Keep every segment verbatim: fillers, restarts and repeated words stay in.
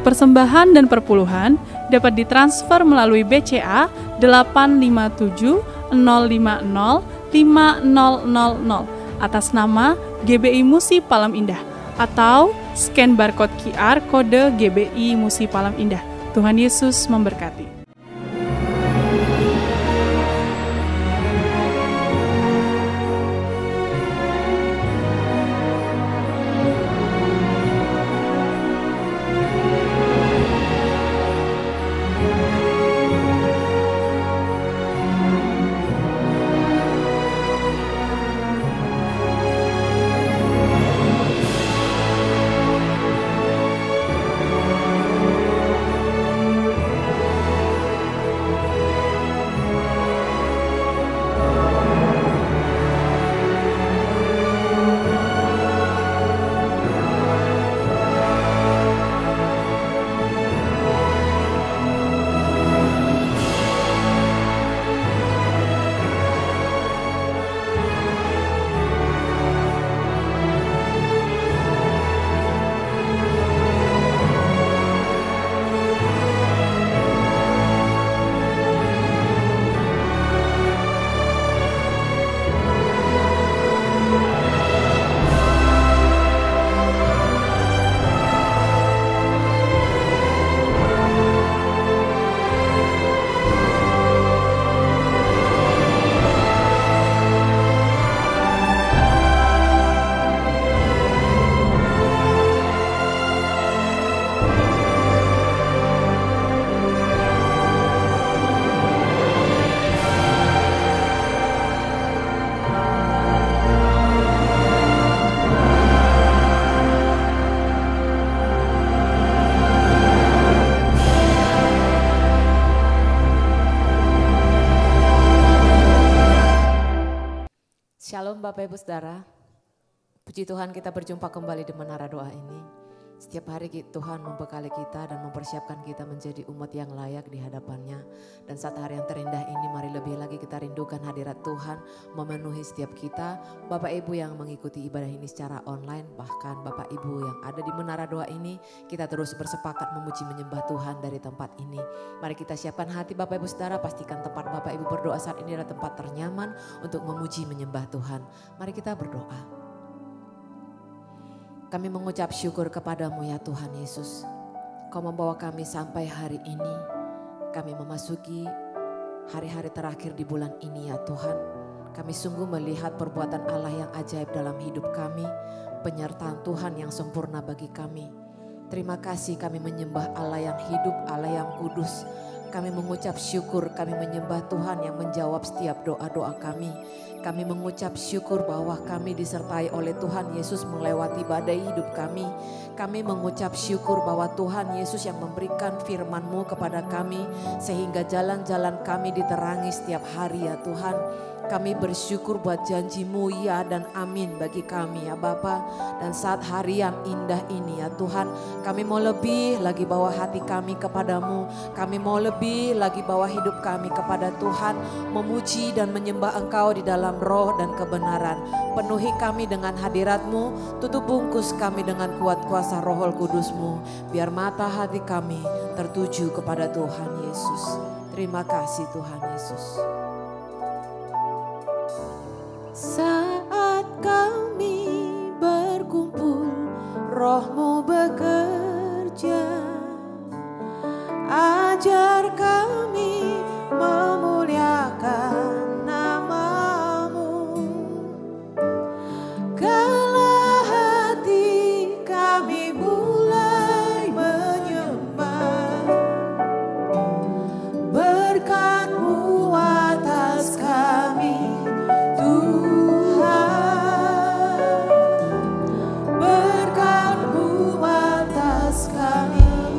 Persembahan dan perpuluhan dapat ditransfer melalui B C A delapan lima tujuh nol lima nol lima nol nol nol atas nama G B I Musi Palem Indah atau scan barcode Q R kode G B I Musi Palem Indah. Tuhan Yesus memberkati. Shalom Bapak Ibu Saudara, puji Tuhan kita berjumpa kembali di Menara Doa ini. Setiap hari Tuhan membekali kita dan mempersiapkan kita menjadi umat yang layak di hadapannya. Dan saat hari yang terindah ini mari lebih lagi kita rindukan hadirat Tuhan memenuhi setiap kita. Bapak Ibu yang mengikuti ibadah ini secara online, bahkan Bapak Ibu yang ada di Menara Doa ini, kita terus bersepakat memuji menyembah Tuhan dari tempat ini. Mari kita siapkan hati Bapak Ibu Saudara, pastikan tempat Bapak Ibu berdoa saat ini adalah tempat ternyaman untuk memuji menyembah Tuhan. Mari kita berdoa. Kami mengucap syukur kepadamu ya Tuhan Yesus. Kau membawa kami sampai hari ini. Kami memasuki hari-hari terakhir di bulan ini ya Tuhan. Kami sungguh melihat perbuatan Allah yang ajaib dalam hidup kami. Penyertaan Tuhan yang sempurna bagi kami. Terima kasih kami menyembah Allah yang hidup, Allah yang kudus. Kami mengucap syukur, kami menyembah Tuhan yang menjawab setiap doa-doa kami. Kami mengucap syukur bahwa kami disertai oleh Tuhan Yesus melewati badai hidup kami. Kami mengucap syukur bahwa Tuhan Yesus yang memberikan firman-Mu kepada kami. Sehingga jalan-jalan kami diterangi setiap hari ya Tuhan. Kami bersyukur buat janji-Mu ya dan amin bagi kami ya Bapa. Dan saat hari yang indah ini ya Tuhan, kami mau lebih lagi bawa hati kami kepadamu. Kami mau lebih lagi bawa hidup kami kepada Tuhan. Memuji dan menyembah Engkau di dalam roh dan kebenaran. Penuhi kami dengan hadirat-Mu. Tutup bungkus kami dengan kuat kuasa Roh Kudus-Mu. Biar mata hati kami tertuju kepada Tuhan Yesus. Terima kasih Tuhan Yesus. Saat kami berkumpul, Roh-Mu bekerja. Ajar kami memuliakan nama-Mu. Kala hati kami mulai menyembah, berkat-Mu atas kami Tuhan, berkat-Mu atas kami.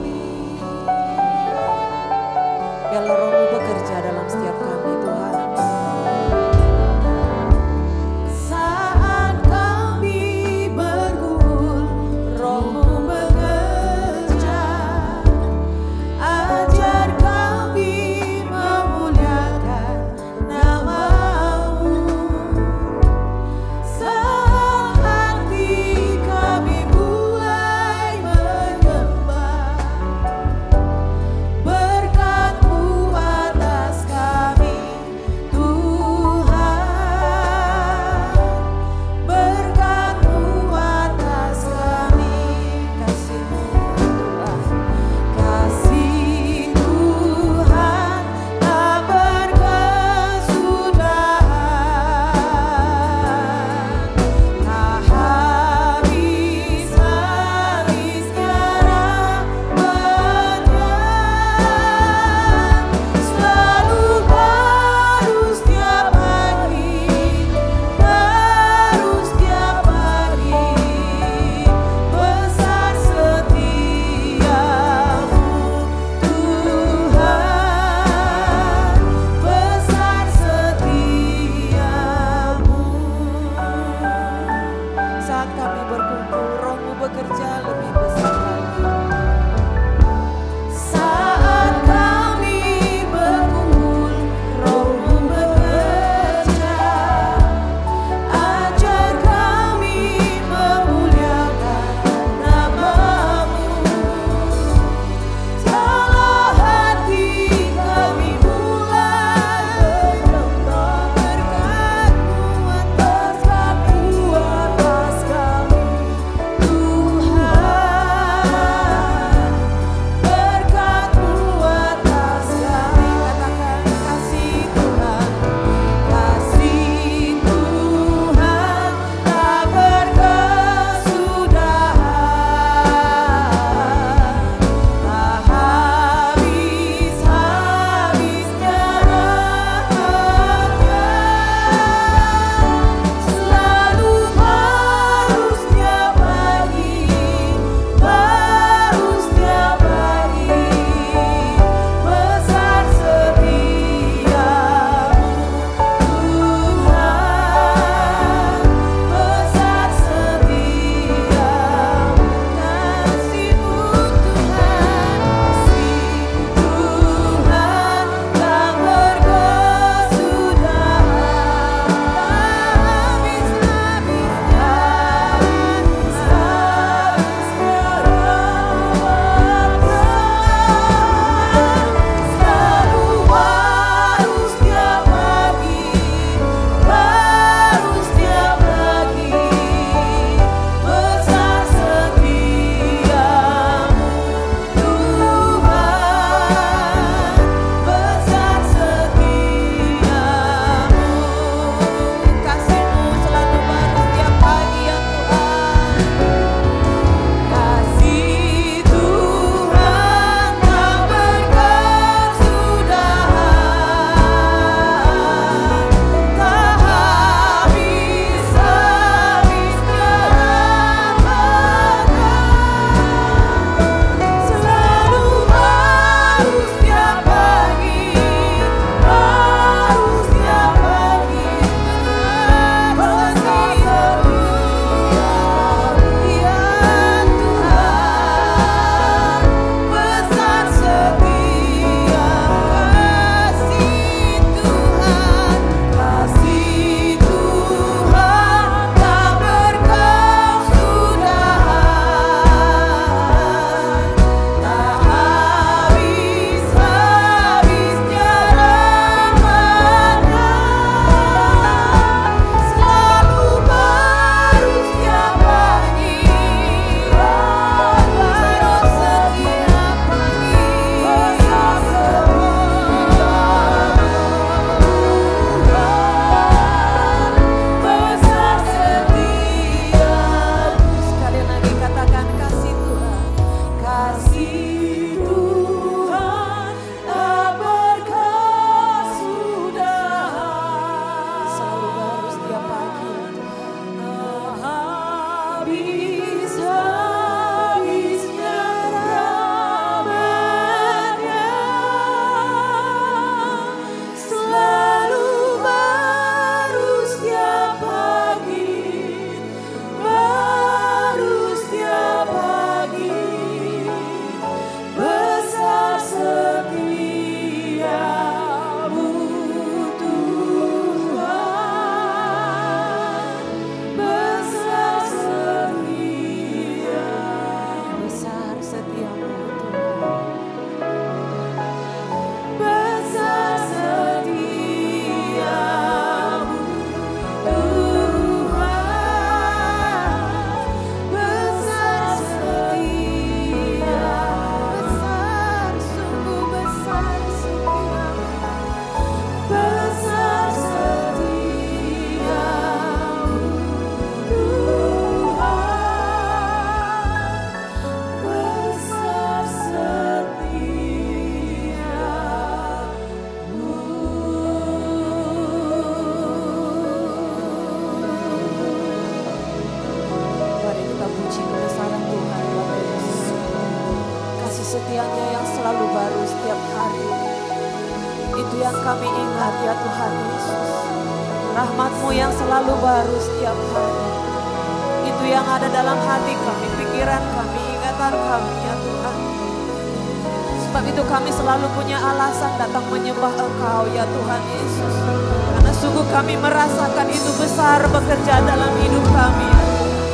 setianya yang selalu baru setiap hari. Itu yang kami ingat ya Tuhan Yesus. Rahmat-Mu yang selalu baru setiap hari. Itu yang ada dalam hati kami, pikiran kami, ingatan kami ya Tuhan. Sebab itu kami selalu punya alasan datang menyembah Engkau ya Tuhan Yesus. Karena sungguh kami merasakan itu besar bekerja dalam hidup kami ya Tuhan.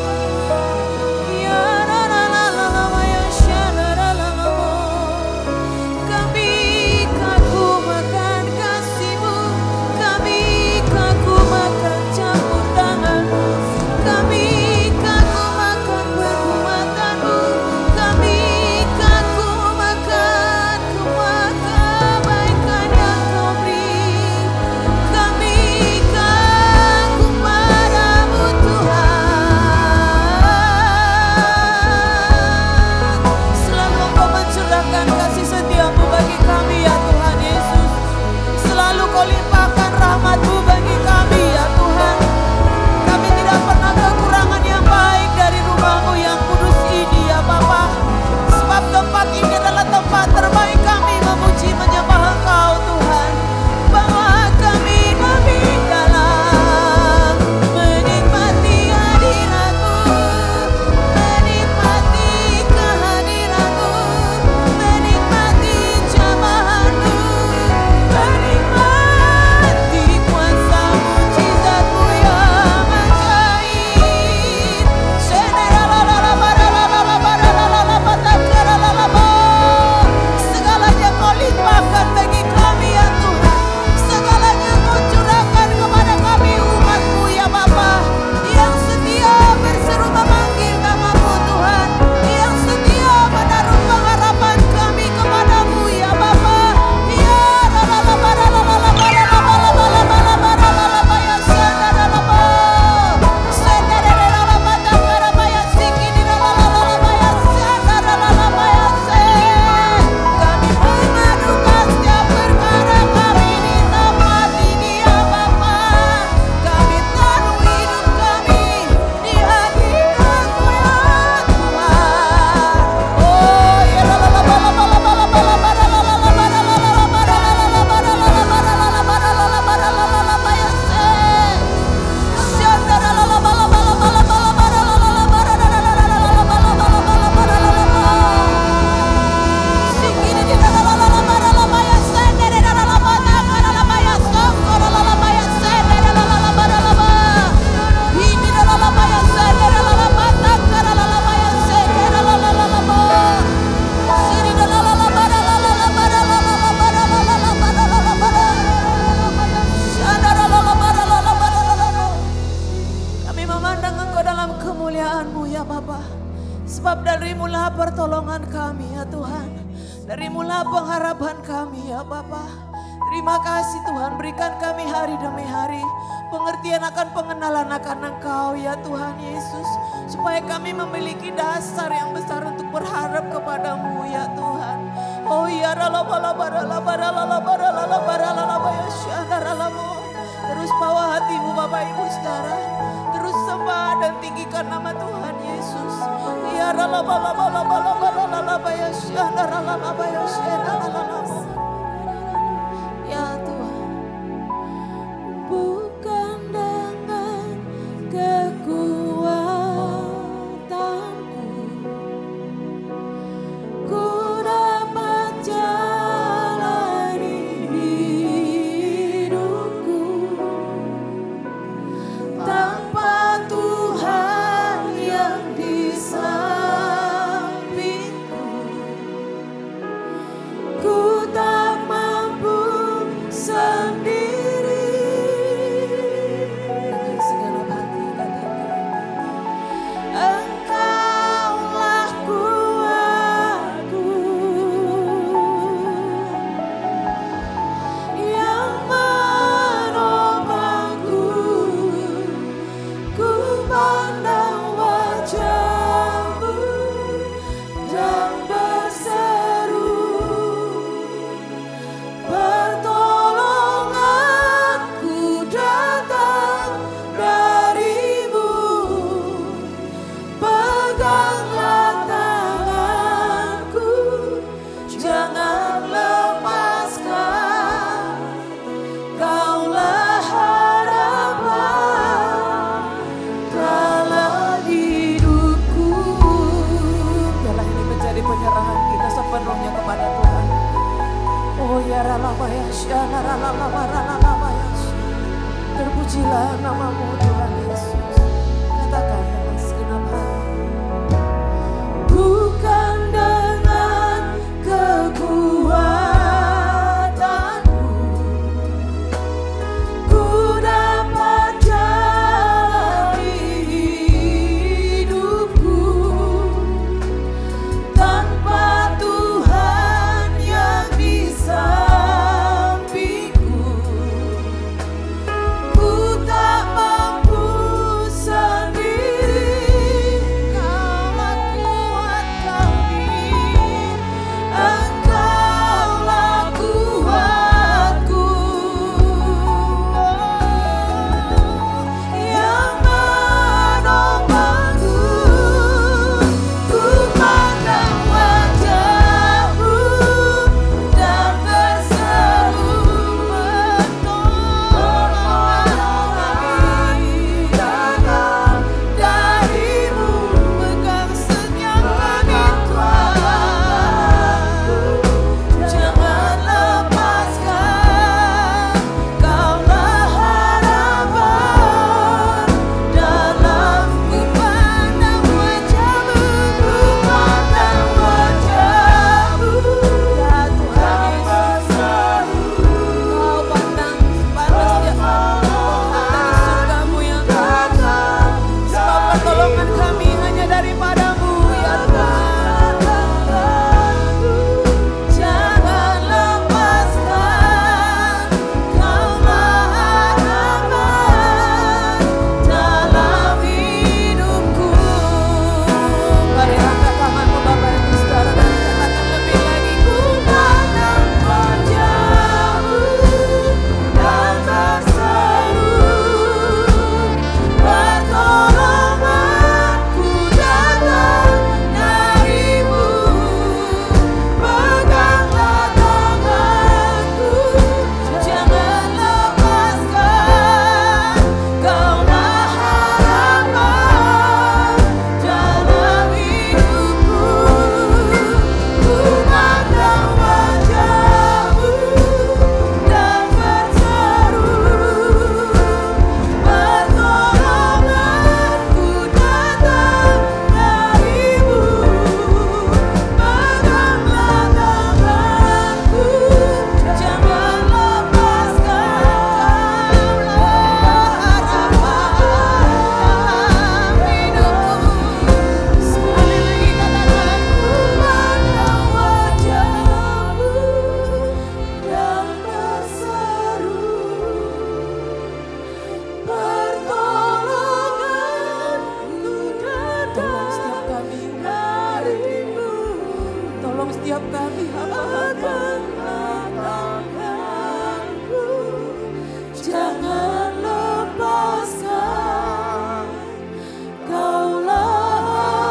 Terus bawa hatimu Bapak Ibu saudara. Terus sembah dan tinggikan nama Tuhan Yesus. Ya Ya Tuhan. Bukan dengan kekuatanku, Terpujilah namamu Tuhan Yesus. Katakan dengan segenap hati. Bukan dengan kekuatanku ku dapat jalani hidupku, tanpa Tuhan yang di sampingku ku tak mampu sendiri. Kaulah kuat kami, Engkaulah kuatku, yang menopangku. Ku pandang wajah-Mu dan berseru pertolongan kami datang dari-Mu. Pegang senyap kami Tuhan, jangan lepaskan. Kaulah harapan dalam ku pandang wajah-Mu, ku pandang wajah-Mu. Ya Tuhan Yesus, Kau pandang pada setiap dari surga-Mu yang kekal, sebab pertolongan kami hanya daripada-Mu ya Tuhan. Jangan lepaskan, Kaulah harapan dalam hidupku. Mari angkat tanganmu Bapak Ibu Saudara dan katakan lebih lagi. Ku pandang wajah-Mu dan berseru pertolonganku datang dari-Mu. Peganglah tanganku, jangan lepaskan. Kaulah harapan dalam hidupku. Ku pandang wajah-Mu dan berseru pertolonganku datang dari-Mu. Peganglah tanganku, jangan lepaskan. Kaulah harapan hidupku. Sekali lagi katakan, ku pandang wajah-Mu dan berseru pertolonganku datang dari-Mu. Tolong setiap kami hamba-hamba-Mu, jangan lepaskan. Kaulah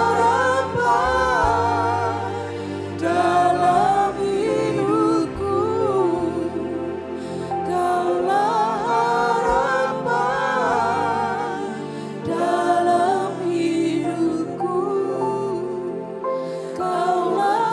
harapan dalam hidupku. Kaulah harapan dalam hidupku. Kaulah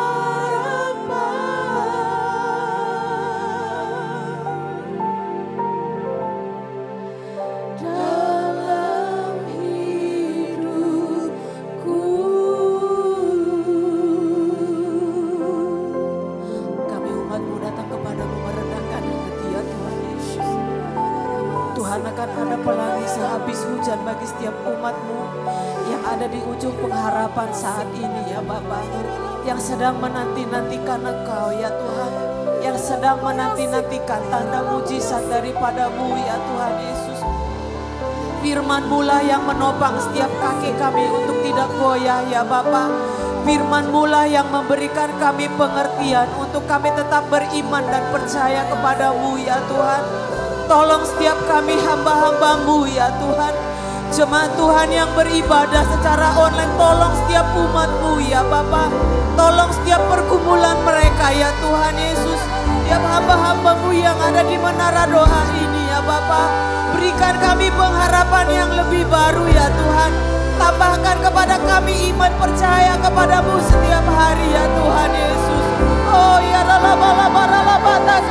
bagi setiap umat-Mu yang ada di ujung pengharapan saat ini ya Bapa, yang sedang menanti-nantikan Engkau ya Tuhan, yang sedang menanti-nantikan tanda mujizat daripada-Mu ya Tuhan Yesus. Firman-Mu lah yang menopang setiap kaki kami untuk tidak goyah ya Bapa. Firman-Mu lah yang memberikan kami pengertian untuk kami tetap beriman dan percaya kepada-Mu ya Tuhan. Tolong setiap kami hamba-hamba-Mu ya Tuhan. Jemaat Tuhan yang beribadah secara online, tolong setiap umat-Mu ya Bapa. Tolong setiap pergumulan mereka ya Tuhan Yesus. Setiap hamba-hamba-Mu yang ada di menara doa ini ya Bapa. Berikan kami pengharapan yang lebih baru ya Tuhan. Tambahkan kepada kami iman percaya kepada-Mu setiap hari ya Tuhan Yesus. Oh ya la la la la la la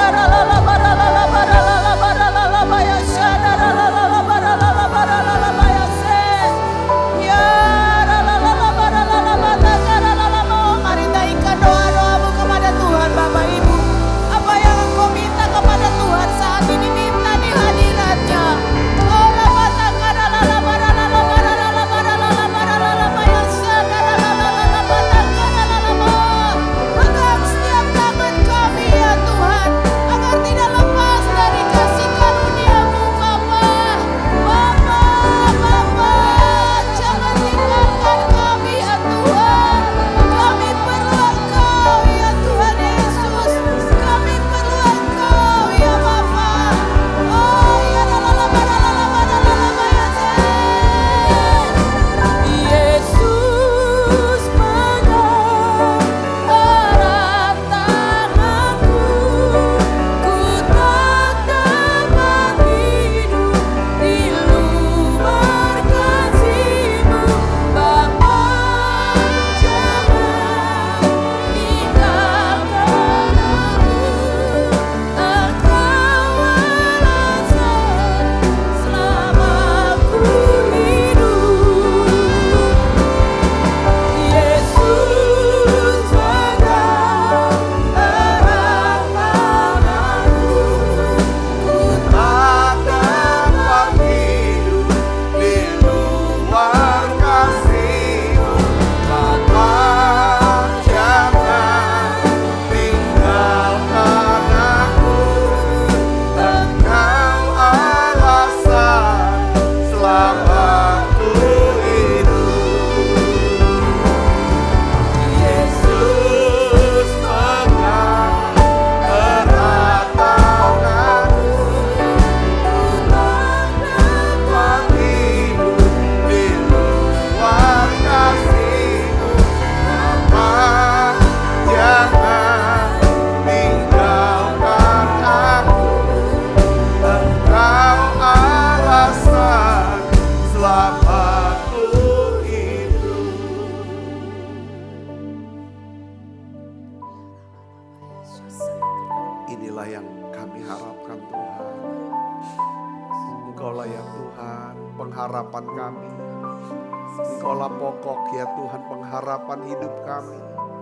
Inilah yang kami harapkan Tuhan. Engkaulah ya Tuhan pengharapan kami. Engkaulah pokok ya Tuhan pengharapan hidup kami.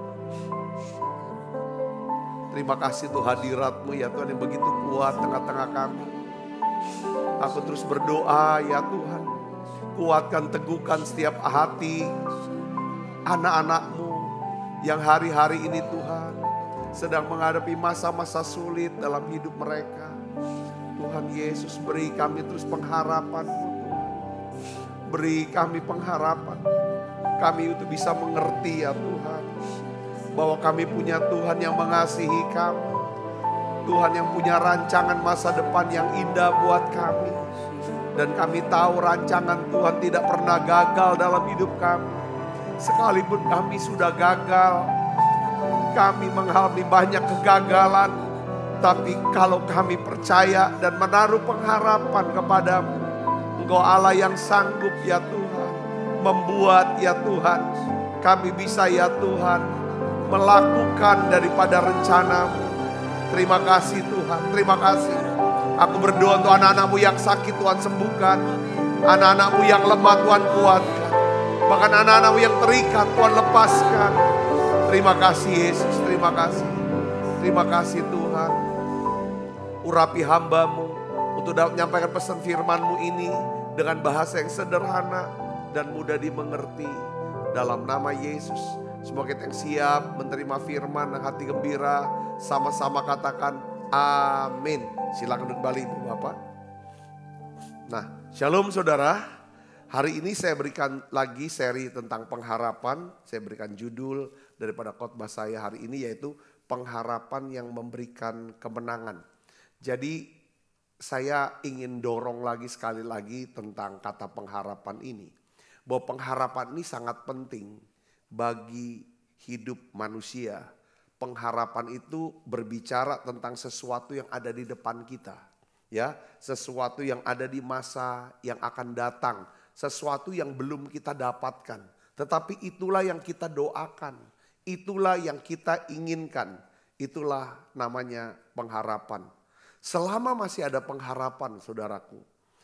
Terima kasih Tuhan hadirat-Mu ya Tuhan yang begitu kuat tengah-tengah kami. Aku terus berdoa ya Tuhan. Kuatkan, teguhkan setiap hati anak-anak-Mu yang hari-hari ini Tuhan sedang menghadapi masa-masa sulit dalam hidup mereka. Tuhan Yesus, beri kami terus pengharapan-Mu Tuhan. Beri kami pengharapan. Kami itu bisa mengerti ya Tuhan, bahwa kami punya Tuhan yang mengasihi kami. Tuhan yang punya rancangan masa depan yang indah buat kami. Dan kami tahu rancangan Tuhan tidak pernah gagal dalam hidup kami. Sekalipun kami sudah gagal, kami mengalami banyak kegagalan. Tapi kalau kami percaya dan menaruh pengharapan kepadamu, Engkau Allah yang sanggup ya Tuhan, membuat ya Tuhan, kami bisa ya Tuhan, melakukan daripada rencana-Mu. Terima kasih Tuhan, terima kasih. Aku berdoa untuk anak-anak-Mu yang sakit Tuhan sembuhkan. Anak-anak-Mu yang lemah Tuhan kuatkan. Bahkan anak-anak-Mu yang terikat Tuhan lepaskan. Terima kasih Yesus, terima kasih. Terima kasih Tuhan. Urapi hamba-Mu untuk dapat menyampaikan pesan firman-Mu ini dengan bahasa yang sederhana dan mudah dimengerti. Dalam nama Yesus, semoga kita yang siap menerima firman dan hati gembira, sama-sama katakan amin. Silakan duduk kembali Ibu Bapak. Nah, shalom saudara. Hari ini saya berikan lagi seri tentang pengharapan. Saya berikan judul daripada khotbah saya hari ini yaitu pengharapan yang memberikan kemenangan. Jadi saya ingin dorong lagi sekali lagi tentang kata pengharapan ini. Bahwa pengharapan ini sangat penting bagi hidup manusia. Pengharapan itu berbicara tentang sesuatu yang ada di depan kita. Ya, sesuatu yang ada di masa yang akan datang. Sesuatu yang belum kita dapatkan. Tetapi itulah yang kita doakan. Itulah yang kita inginkan. Itulah namanya pengharapan. Selama masih ada pengharapan saudaraku.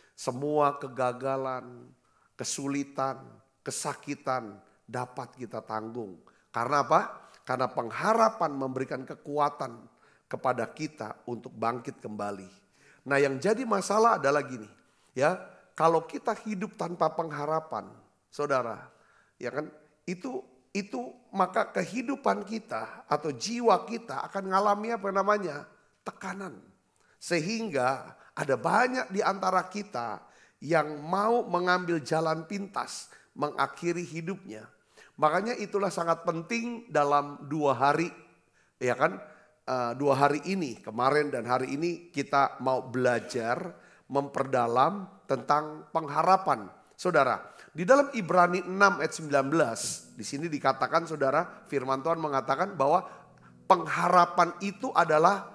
Semua kegagalan, kesulitan, kesakitan dapat kita tanggung. Karena apa? Karena pengharapan memberikan kekuatan kepada kita untuk bangkit kembali. Nah yang jadi masalah adalah gini. Ya, kalau kita hidup tanpa pengharapan, saudara, ya kan, itu itu maka kehidupan kita atau jiwa kita akan mengalami apa namanya? Tekanan. Sehingga ada banyak di antara kita yang mau mengambil jalan pintas, mengakhiri hidupnya. Makanya itulah sangat penting dalam dua hari, ya kan, uh, dua hari ini, kemarin dan hari ini kita mau belajar, memperdalam tentang pengharapan. Saudara, di dalam Ibrani enam ayat sembilan belas, di sini dikatakan saudara, firman Tuhan mengatakan bahwa pengharapan itu adalah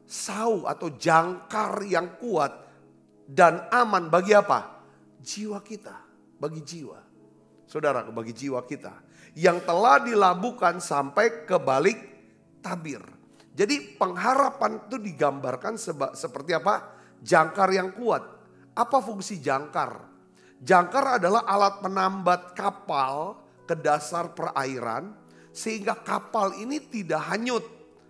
sau atau jangkar yang kuat dan aman bagi apa? Jiwa kita, bagi jiwa. Saudara, bagi jiwa kita. Yang telah dilabuhkan sampai ke balik tabir. Jadi pengharapan itu digambarkan seba, seperti apa? Jangkar yang kuat. Apa fungsi jangkar? Jangkar adalah alat penambat kapal ke dasar perairan. Sehingga kapal ini tidak hanyut,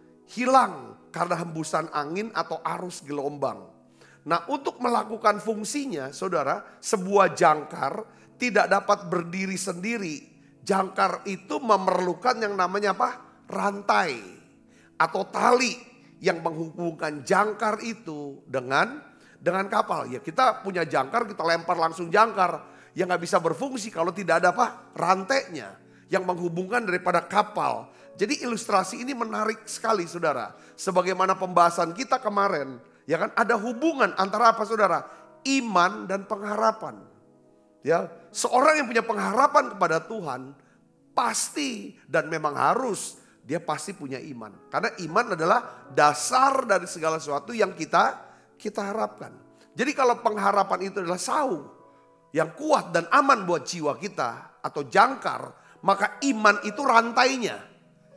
hilang karena hembusan angin atau arus gelombang. Nah untuk melakukan fungsinya saudara, sebuah jangkar tidak dapat berdiri sendiri. Jangkar itu memerlukan yang namanya apa? Rantai atau tali yang menghubungkan jangkar itu dengan dengan kapal. Ya kita punya jangkar, kita lempar langsung jangkar. Yang gak bisa berfungsi kalau tidak ada apa? Rantainya yang menghubungkan daripada kapal. Jadi ilustrasi ini menarik sekali saudara. Sebagaimana pembahasan kita kemarin. Ya kan ada hubungan antara apa saudara? Iman dan pengharapan. Ya, seorang yang punya pengharapan kepada Tuhan pasti dan memang harus dia pasti punya iman. Karena iman adalah dasar dari segala sesuatu yang kita kita harapkan. Jadi kalau pengharapan itu adalah sau yang kuat dan aman buat jiwa kita atau jangkar, maka iman itu rantainya.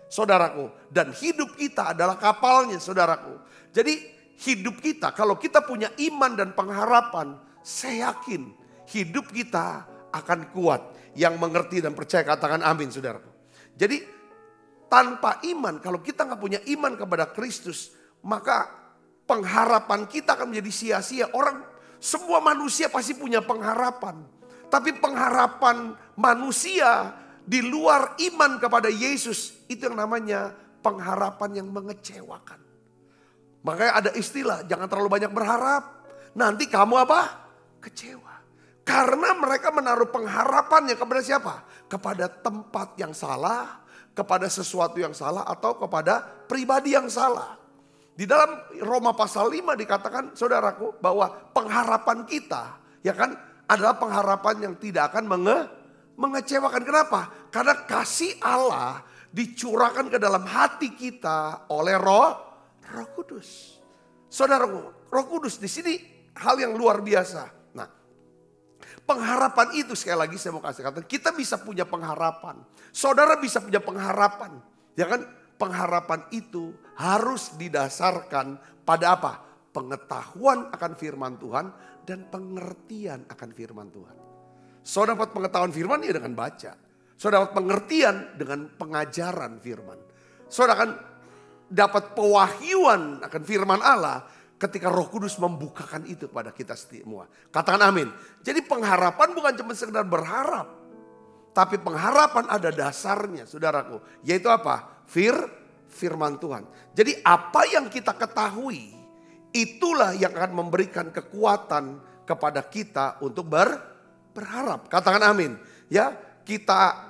saudaraku. Dan hidup kita adalah kapalnya, saudaraku. Jadi hidup kita, kalau kita punya iman dan pengharapan, saya yakin hidup kita akan kuat. Yang mengerti dan percaya katakan amin, saudaraku. Jadi tanpa iman, kalau kita nggak punya iman kepada Kristus, maka pengharapan kita akan menjadi sia-sia. Orang, semua manusia pasti punya pengharapan. Tapi pengharapan manusia di luar iman kepada Yesus, itu yang namanya pengharapan yang mengecewakan. Makanya ada istilah, jangan terlalu banyak berharap. Nanti kamu apa? Kecewa. Karena mereka menaruh pengharapannya kepada siapa? Kepada tempat yang salah, kepada sesuatu yang salah, atau kepada pribadi yang salah. Di dalam Roma pasal lima dikatakan, saudaraku, bahwa pengharapan kita, ya kan, adalah pengharapan yang tidak akan menge, mengecewakan. Kenapa? Karena kasih Allah dicurahkan ke dalam hati kita oleh Roh, Roh Kudus. Saudaraku, Roh Kudus di sini hal yang luar biasa. Nah, pengharapan itu sekali lagi saya mau kasih kata, kita bisa punya pengharapan. Saudara bisa punya pengharapan, ya kan? Pengharapan itu harus didasarkan pada apa? Pengetahuan akan firman Tuhan dan pengertian akan firman Tuhan. Saudara dapat pengetahuan firman ya dengan baca. Saudara dapat pengertian dengan pengajaran firman. Saudara akan dapat pewahyuan akan firman Allah ketika Roh Kudus membukakan itu kepada kita semua. Katakan amin. Jadi pengharapan bukan cuma sekedar berharap. Tapi pengharapan ada dasarnya, saudaraku. Yaitu apa? Fir, firman Tuhan. Jadi apa yang kita ketahui, itulah yang akan memberikan kekuatan kepada kita untuk ber, berharap. Katakan amin. Ya, kita,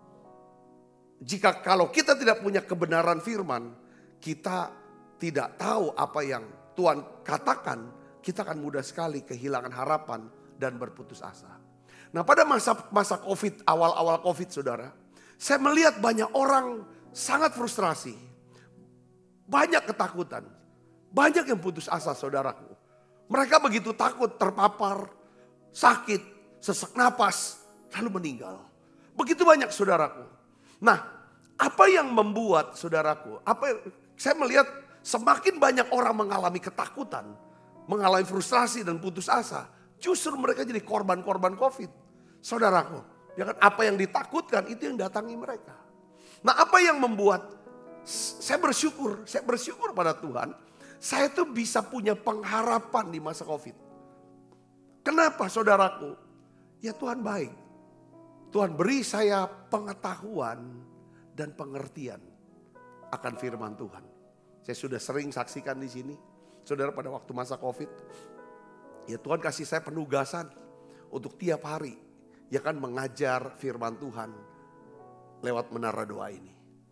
jika kalau kita tidak punya kebenaran firman, kita tidak tahu apa yang Tuhan katakan, kita akan mudah sekali kehilangan harapan dan berputus asa. Nah, pada masa masa Covid, awal-awal Covid, saudara, saya melihat banyak orang sangat frustrasi, banyak ketakutan, banyak yang putus asa, saudaraku. Mereka begitu takut terpapar, sakit, sesak napas, lalu meninggal. Begitu banyak, saudaraku. Nah, apa yang membuat, saudaraku, apa saya melihat semakin banyak orang mengalami ketakutan, mengalami frustrasi dan putus asa. Justru mereka jadi korban-korban Covid. Saudaraku, ya kan, apa yang ditakutkan itu yang datangi mereka. Nah, apa yang membuat saya bersyukur, saya bersyukur pada Tuhan, saya tuh bisa punya pengharapan di masa Covid. Kenapa, saudaraku? Ya Tuhan baik. Tuhan beri saya pengetahuan dan pengertian akan firman Tuhan. Saya sudah sering saksikan di sini, saudara, pada waktu masa Covid. Ya Tuhan kasih saya penugasan untuk tiap hari, ya kan, mengajar firman Tuhan lewat menara doa ini.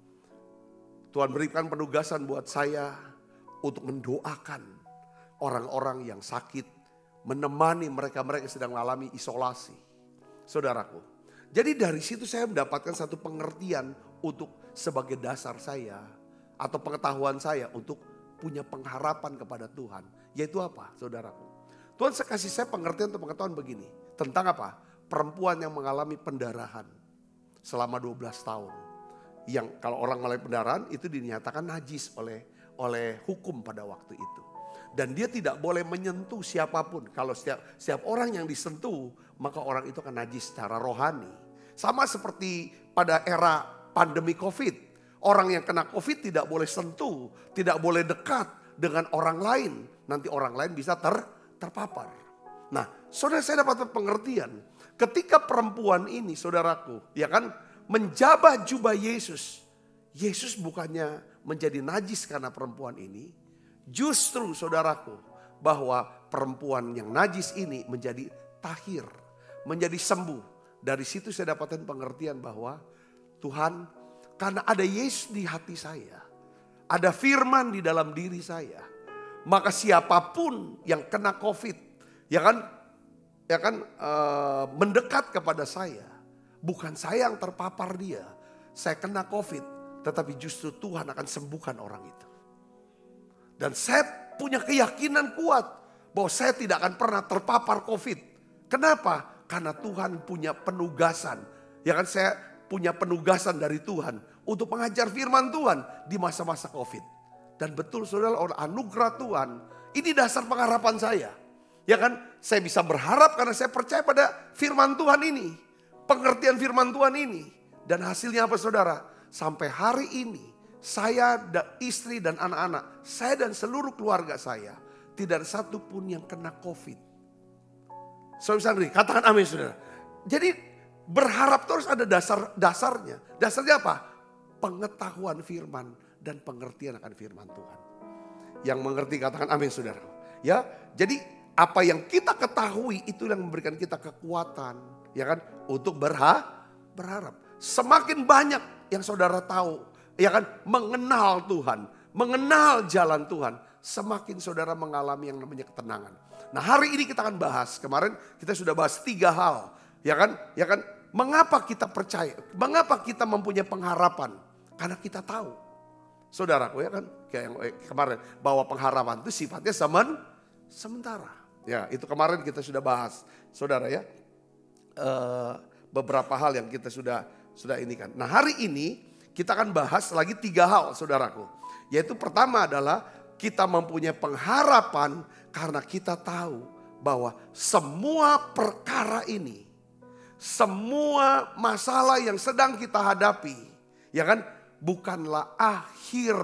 Tuhan berikan penugasan buat saya untuk mendoakan orang-orang yang sakit, menemani mereka-mereka yang sedang mengalami isolasi. Saudaraku, jadi dari situ saya mendapatkan satu pengertian untuk sebagai dasar saya atau pengetahuan saya untuk punya pengharapan kepada Tuhan. Yaitu apa, saudaraku? Tuhan kasih saya pengertian atau pengetahuan begini. Tentang apa? Perempuan yang mengalami pendarahan selama dua belas tahun. Yang kalau orang mengalami pendarahan itu dinyatakan najis oleh oleh hukum pada waktu itu. Dan dia tidak boleh menyentuh siapapun. Kalau setiap, setiap orang yang disentuh, maka orang itu akan najis secara rohani. Sama seperti pada era pandemi Covid. Orang yang kena Covid tidak boleh sentuh, tidak boleh dekat dengan orang lain. Nanti orang lain bisa ter terpapar. Nah, saudara, saya dapat pengertian ketika perempuan ini, saudaraku, ya kan, menjabah jubah Yesus. Yesus bukannya menjadi najis karena perempuan ini, justru, saudaraku, bahwa perempuan yang najis ini menjadi tahir, menjadi sembuh. Dari situ saya dapatkan pengertian bahwa Tuhan, karena ada Yesus di hati saya, ada firman di dalam diri saya, maka siapapun yang kena Covid, ya kan, ya kan, e, mendekat kepada saya, bukan saya yang terpapar dia, saya kena Covid, tetapi justru Tuhan akan sembuhkan orang itu. Dan saya punya keyakinan kuat bahwa saya tidak akan pernah terpapar Covid. Kenapa? Karena Tuhan punya penugasan. Ya kan, saya punya penugasan dari Tuhan untuk mengajar firman Tuhan di masa-masa Covid. Dan betul saudara, oleh anugerah Tuhan, ini dasar pengharapan saya. Ya kan, saya bisa berharap karena saya percaya pada firman Tuhan ini. Pengertian firman Tuhan ini. Dan hasilnya apa saudara? Sampai hari ini, saya, istri dan anak-anak, saya dan seluruh keluarga saya, tidak ada satupun yang kena Covid. Saudara, katakan amin saudara. Jadi berharap terus ada dasar dasarnya. Dasarnya apa? Pengetahuan firman dan pengertian akan firman Tuhan. Yang mengerti katakan amin saudara. Ya, jadi apa yang kita ketahui itu yang memberikan kita kekuatan, ya kan, untuk berha, berharap. Semakin banyak yang saudara tahu, ya kan, mengenal Tuhan, mengenal jalan Tuhan, semakin saudara mengalami yang namanya ketenangan. Nah, hari ini kita akan bahas, kemarin kita sudah bahas tiga hal, ya kan, ya kan, mengapa kita percaya, mengapa kita mempunyai pengharapan? Karena kita tahu, saudaraku, ya kan, kayak yang kemarin, bahwa pengharapan itu sifatnya semen, sementara. Ya, itu kemarin kita sudah bahas, saudara ya, uh, beberapa hal yang kita sudah sudah ini kan. Nah, hari ini kita akan bahas lagi tiga hal, saudaraku. Yaitu pertama adalah kita mempunyai pengharapan karena kita tahu bahwa semua perkara ini, semua masalah yang sedang kita hadapi, ya kan, bukanlah akhir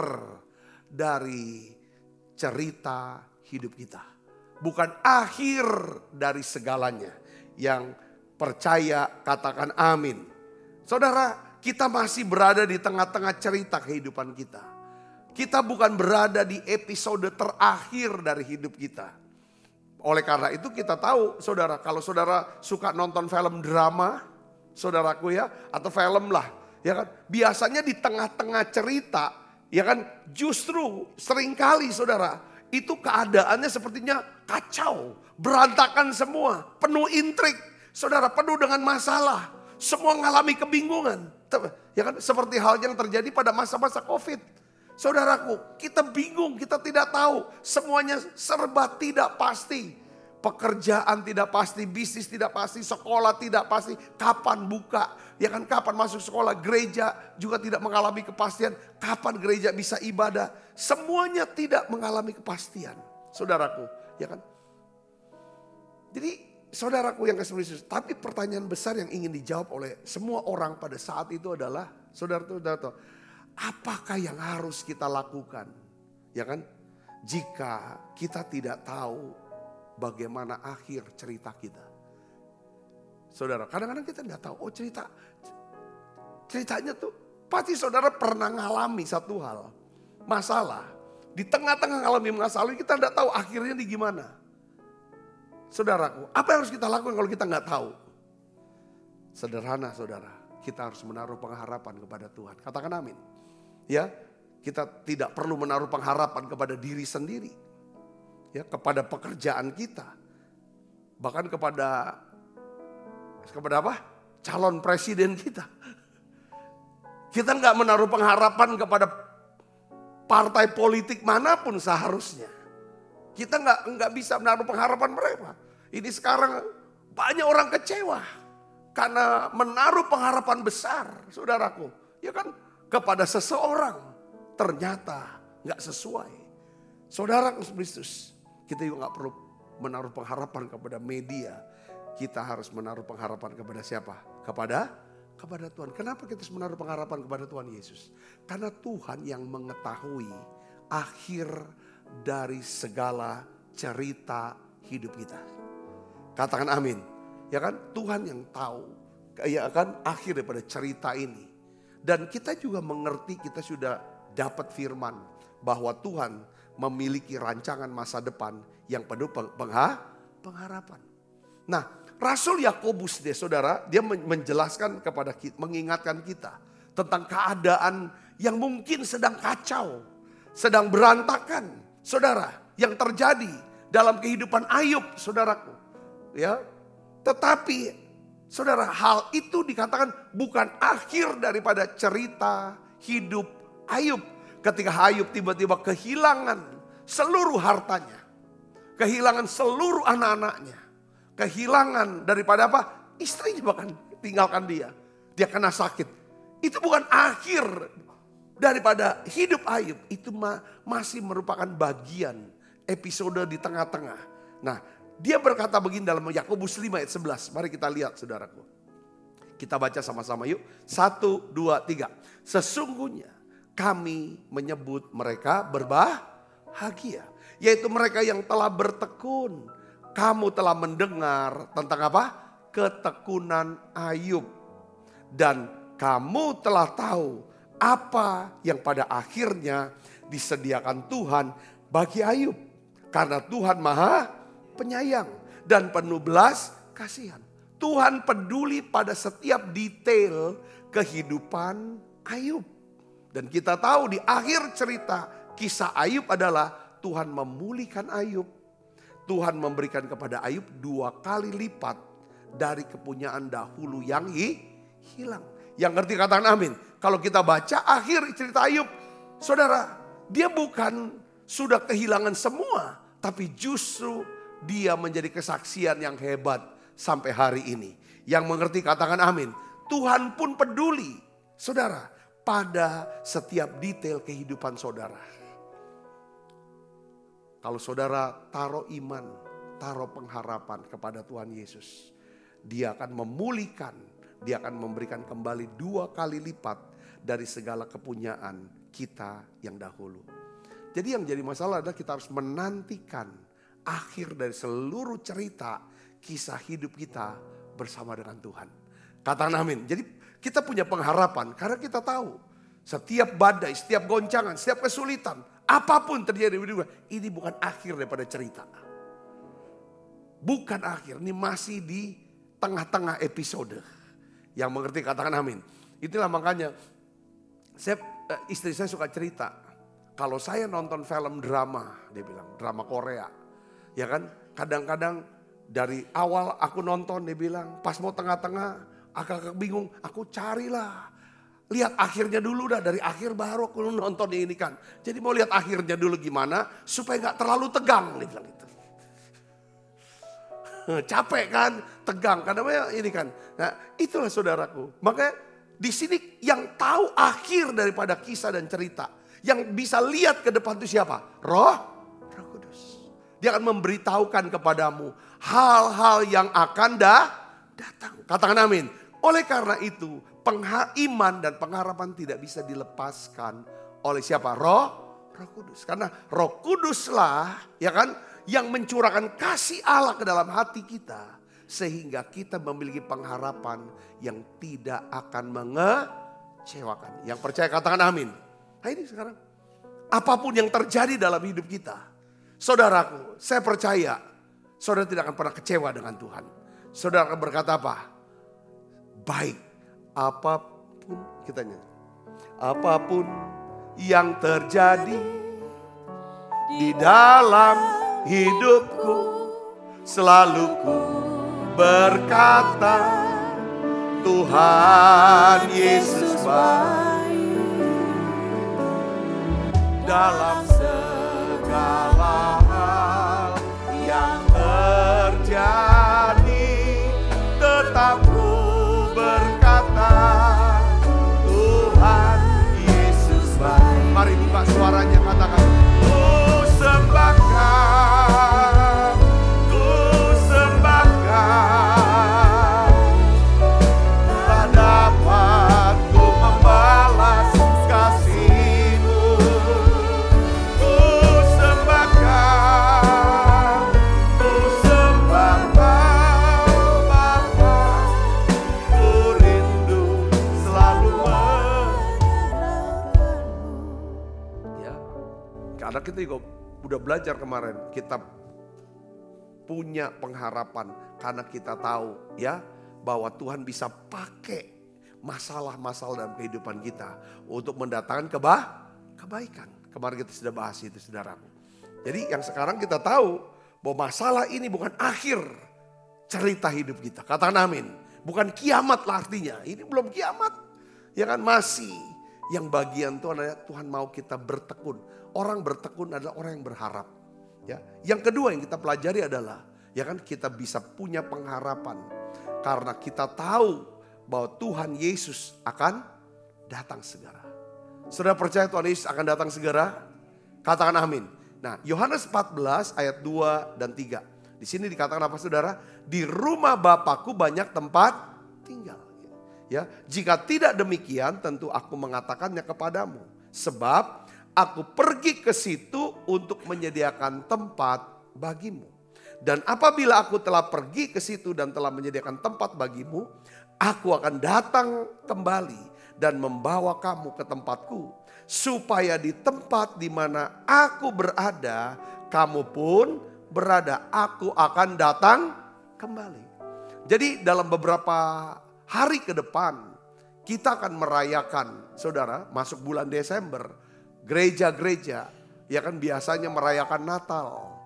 dari cerita hidup kita. Bukan akhir dari segalanya. Yang percaya katakan amin. Saudara, kita masih berada di tengah-tengah cerita kehidupan kita. Kita bukan berada di episode terakhir dari hidup kita. Oleh karena itu kita tahu, saudara, kalau saudara suka nonton film drama, saudaraku ya, atau film lah, ya kan, biasanya di tengah-tengah cerita, ya kan, justru seringkali saudara, itu keadaannya sepertinya kacau, berantakan semua, penuh intrik, saudara, penuh dengan masalah, semua mengalami kebingungan, ya kan, seperti hal yang terjadi pada masa-masa Covid. Saudaraku, kita bingung, kita tidak tahu, semuanya serba tidak pasti. Pekerjaan tidak pasti, bisnis tidak pasti, sekolah tidak pasti, kapan buka, ya kan, kapan masuk sekolah, gereja juga tidak mengalami kepastian, kapan gereja bisa ibadah, semuanya tidak mengalami kepastian, saudaraku, ya kan. Jadi saudaraku yang kasih Yesus, tapi pertanyaan besar yang ingin dijawab oleh semua orang pada saat itu adalah, saudara tuh, saudara tuh, apakah yang harus kita lakukan, ya kan, jika kita tidak tahu bagaimana akhir cerita kita. Saudara, kadang-kadang kita tidak tahu, oh cerita, ceritanya tuh pasti saudara pernah ngalami satu hal, masalah. Di tengah-tengah ngalami masalah kita tidak tahu akhirnya di gimana. Saudaraku, apa yang harus kita lakukan kalau kita nggak tahu? Sederhana saudara, kita harus menaruh pengharapan kepada Tuhan. Katakan amin. Ya, kita tidak perlu menaruh pengharapan kepada diri sendiri. Ya, kepada pekerjaan kita, bahkan kepada kepada apa? Calon presiden kita. Kita nggak menaruh pengharapan kepada partai politik manapun seharusnya. Kita nggak nggak bisa menaruh pengharapan mereka. Ini sekarang banyak orang kecewa karena menaruh pengharapan besar, saudaraku. Ya kan, kepada seseorang ternyata nggak sesuai. Saudara Kristus. Kita juga gak perlu menaruh pengharapan kepada media. Kita harus menaruh pengharapan kepada siapa? Kepada kepada Tuhan. Kenapa kita harus menaruh pengharapan kepada Tuhan Yesus? Karena Tuhan yang mengetahui akhir dari segala cerita hidup kita. Katakan amin. Ya kan? Tuhan yang tahu, ya kan, akhir daripada cerita ini. Dan kita juga mengerti, kita sudah dapat firman bahwa Tuhan memiliki rancangan masa depan yang penuh pengha, pengharapan. Nah, Rasul Yakobus deh saudara, dia menjelaskan kepada kita, mengingatkan kita tentang keadaan yang mungkin sedang kacau, sedang berantakan, saudara, yang terjadi dalam kehidupan Ayub, saudaraku. Ya, tetapi saudara, hal itu dikatakan bukan akhir daripada cerita hidup Ayub. Ketika Ayub tiba-tiba kehilangan seluruh hartanya. Kehilangan seluruh anak-anaknya. Kehilangan daripada apa? Istrinya bahkan tinggalkan dia. dia kena sakit. Itu bukan akhir daripada hidup Ayub. Itu ma- masih merupakan bagian episode di tengah-tengah. Nah, dia berkata begini dalam Yakobus lima ayat sebelas. Mari kita lihat saudaraku. Kita baca sama-sama yuk. Satu, dua, tiga. Sesungguhnya kami menyebut mereka berbahagia. Yaitu mereka yang telah bertekun. Kamu telah mendengar tentang apa? Ketekunan Ayub. Dan kamu telah tahu apa yang pada akhirnya disediakan Tuhan bagi Ayub. Karena Tuhan maha penyayang dan penuh belas kasihan. Tuhan peduli pada setiap detail kehidupan Ayub. Dan kita tahu di akhir cerita kisah Ayub adalah Tuhan memulihkan Ayub. Tuhan memberikan kepada Ayub dua kali lipat dari kepunyaan dahulu yang hi, hilang. Yang ngerti katakan amin. Kalau kita baca akhir cerita Ayub, saudara, dia bukan sudah kehilangan semua. Tapi justru dia menjadi kesaksian yang hebat sampai hari ini. Yang mengerti katakan amin. Tuhan pun peduli, saudara, pada setiap detail kehidupan saudara. Kalau saudara taruh iman, taruh pengharapan kepada Tuhan Yesus, dia akan memulihkan, dia akan memberikan kembali dua kali lipat dari segala kepunyaan kita yang dahulu. Jadi yang jadi masalah adalah kita harus menantikan akhir dari seluruh cerita kisah hidup kita bersama dengan Tuhan. Katakan amin. Jadi kita punya pengharapan karena kita tahu setiap badai, setiap goncangan, setiap kesulitan, apapun terjadi di hidup, ini bukan akhir daripada cerita. Bukan akhir, ini masih di tengah-tengah episode. Yang mengerti katakan amin. Itulah makanya saya, istri saya suka cerita. Kalau saya nonton film drama, dia bilang drama Korea. Ya kan, kadang-kadang dari awal aku nonton, dia bilang pas mau tengah-tengah agak-agak bingung, aku carilah. Lihat akhirnya dulu dah, dari akhir baru aku nonton ini kan. Jadi mau lihat akhirnya dulu gimana supaya gak terlalu tegang. Dia bilang itu. Capek kan, tegang karena ini kan. Nah, itulah saudaraku. Makanya di sini yang tahu akhir daripada kisah dan cerita, yang bisa lihat ke depan itu siapa? Roh, Roh Kudus. Dia akan memberitahukan kepadamu hal-hal yang akan dah datang. Katakan amin. Oleh karena itu, iman dan pengharapan tidak bisa dilepaskan oleh siapa? Roh, Roh Kudus. Karena Roh Kuduslah, ya kan, yang mencurahkan kasih Allah ke dalam hati kita. Sehingga kita memiliki pengharapan yang tidak akan mengecewakan. Yang percaya katakan amin. Nah ini sekarang, apapun yang terjadi dalam hidup kita, saudaraku, saya percaya, saudara tidak akan pernah kecewa dengan Tuhan. Saudara akan berkata apa? Baik, apapun kita nyanyi. Apapun yang terjadi di dalam hidupku, selalu ku berkata, Tuhan Yesus baik. Dalam segala hal yang terjadi, tetap ku berkata, Tuhan Yesus baik. Mari buka suaranya, katakan, ku sembahkan, ku sembahkan. Tak dapat ku membalas kasih-Mu. Ku sembahkan, ku sembahkan Bapa. Ku rindu selalu menyerahkan-Mu. Ya, karena kita juga udah belajar kemarin, kita punya pengharapan karena kita tahu ya bahwa Tuhan bisa pakai masalah-masalah dalam kehidupan kita untuk mendatangkan keba kebaikan. Kemarin kita sudah bahas itu, saudaraku. Jadi yang sekarang kita tahu bahwa masalah ini bukan akhir cerita hidup kita. Katakan amin. Bukan kiamat lah artinya. Ini belum kiamat. Ya kan, masih yang bagian Tuhan adalah Tuhan mau kita bertekun. Orang bertekun adalah orang yang berharap. Ya. Yang kedua yang kita pelajari adalah, ya kan, kita bisa punya pengharapan karena kita tahu bahwa Tuhan Yesus akan datang segera. Saudara percaya Tuhan Yesus akan datang segera? Katakan amin. Nah, Yohanes empat belas ayat dua dan tiga. Di sini dikatakan apa saudara? Di rumah Bapakku banyak tempat tinggal. Ya, jika tidak demikian tentu aku mengatakannya kepadamu. Sebab aku pergi ke situ untuk menyediakan tempat bagimu. Dan apabila aku telah pergi ke situ dan telah menyediakan tempat bagimu, aku akan datang kembali dan membawa kamu ke tempatku. Supaya di tempat di mana aku berada, kamu pun berada. Aku akan datang kembali. Jadi dalam beberapa hari ke depan, kita akan merayakan, saudara, masuk bulan Desember. Gereja-gereja, ya kan biasanya merayakan Natal.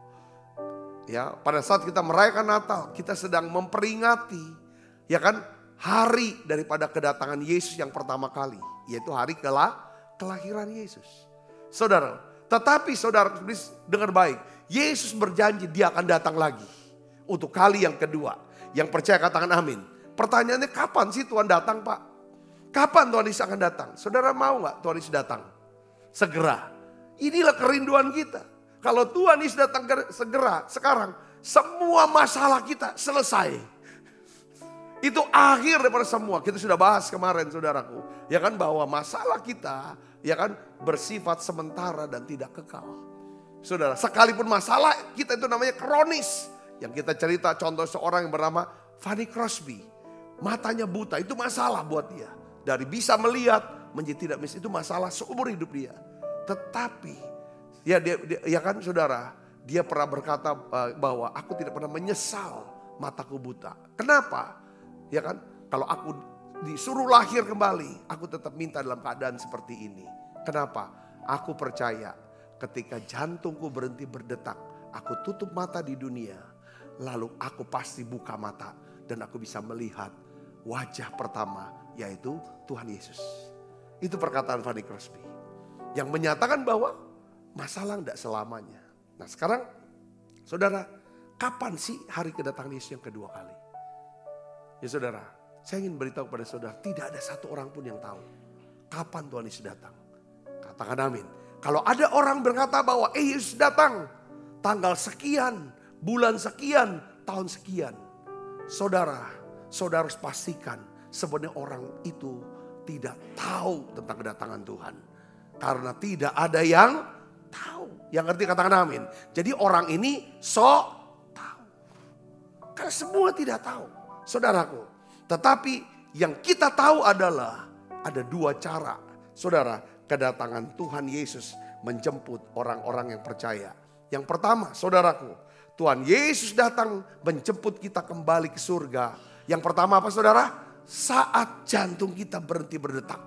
Ya, pada saat kita merayakan Natal, kita sedang memperingati, ya kan, hari daripada kedatangan Yesus yang pertama kali, yaitu hari kelah, kelahiran Yesus. Saudara, tetapi saudara dengar baik, Yesus berjanji dia akan datang lagi untuk kali yang kedua. Yang percaya katakan amin. Pertanyaannya kapan sih Tuhan datang, Pak? Kapan Tuhan Yesus akan datang? Saudara mau gak Tuhan Yesus datang? Segera. Inilah kerinduan kita. Kalau Tuhan Yesus datang segera, sekarang semua masalah kita selesai. Itu akhir daripada semua. Kita sudah bahas kemarin saudaraku. Ya kan bahwa masalah kita ya kan bersifat sementara dan tidak kekal. Saudara, sekalipun masalah kita itu namanya kronis. Yang kita cerita contoh seorang yang bernama Fanny Crosby. Matanya buta, itu masalah buat dia. Dari bisa melihat menjadi tidak bisa, itu masalah seumur hidup dia. Tetapi ya, dia, dia, ya kan saudara, dia pernah berkata uh, bahwa aku tidak pernah menyesal mataku buta. Kenapa? Ya kan, kalau aku disuruh lahir kembali, aku tetap minta dalam keadaan seperti ini. Kenapa? Aku percaya ketika jantungku berhenti berdetak, aku tutup mata di dunia, lalu aku pasti buka mata dan aku bisa melihat wajah pertama, yaitu Tuhan Yesus. Itu perkataan Fanny Crosby yang menyatakan bahwa masalah tidak selamanya. Nah sekarang saudara, kapan sih hari kedatangan Yesus yang kedua kali? Ya saudara, saya ingin beritahu kepada saudara, tidak ada satu orang pun yang tahu kapan Tuhan Yesus datang. Katakan amin. Kalau ada orang berkata bahwa eh Yesus datang tanggal sekian, bulan sekian, tahun sekian. Saudara, saudara harus pastikan sebenarnya orang itu tidak tahu tentang kedatangan Tuhan. Karena tidak ada yang tahu. Yang ngerti katakan amin. Jadi orang ini sok tahu. Karena semua tidak tahu. Saudaraku. Tetapi yang kita tahu adalah ada dua cara. Saudara, kedatangan Tuhan Yesus menjemput orang-orang yang percaya. Yang pertama, saudaraku, Tuhan Yesus datang menjemput kita kembali ke surga. Yang pertama apa saudara? Saat jantung kita berhenti berdetak.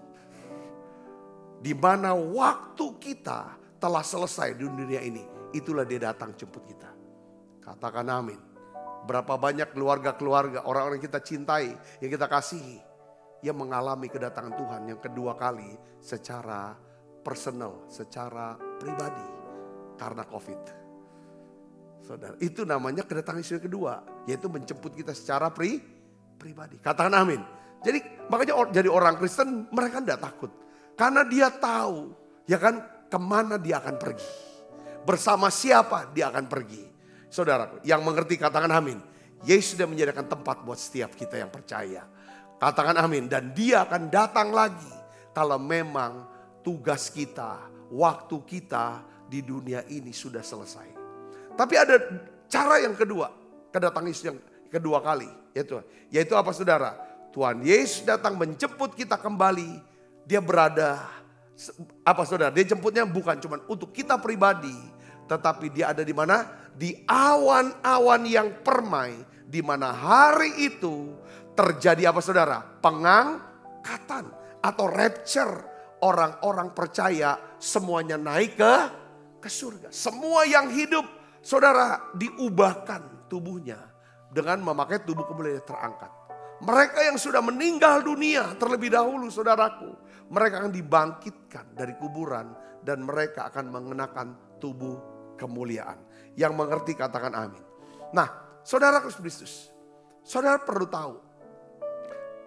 Di mana waktu kita telah selesai di dunia ini. Itulah dia datang jemput kita. Katakan amin. Berapa banyak keluarga-keluarga, orang-orang yang kita cintai, yang kita kasihi. Yang mengalami kedatangan Tuhan yang kedua kali secara personal, secara pribadi. Karena COVID. Saudara, itu namanya kedatangan Yesus yang kedua. Yaitu menjemput kita secara pri, pribadi. Katakan amin. Jadi makanya jadi orang Kristen mereka tidak takut. Karena dia tahu ya kan kemana dia akan pergi. Bersama siapa dia akan pergi. Saudara yang mengerti katakan amin. Yesus sudah menyediakan tempat buat setiap kita yang percaya. Katakan amin. Dan dia akan datang lagi. Kalau memang tugas kita, waktu kita di dunia ini sudah selesai. Tapi ada cara yang kedua. Kedatangan Yesus yang kedua kali. Yaitu, yaitu apa saudara? Tuhan Yesus datang menjemput kita kembali. Dia berada, apa saudara? Dia jemputnya bukan cuma untuk kita pribadi. Tetapi dia ada di mana? Di awan-awan yang permai. Di mana hari itu terjadi apa saudara? Pengangkatan atau rapture. Orang-orang percaya semuanya naik ke, ke surga. Semua yang hidup saudara diubahkan tubuhnya. Dengan memakai tubuh kemuliaan terangkat. Mereka yang sudah meninggal dunia terlebih dahulu saudaraku. Mereka akan dibangkitkan dari kuburan. Dan mereka akan mengenakan tubuh kemuliaan. Yang mengerti katakan amin. Nah saudara Kristus. Saudara perlu tahu.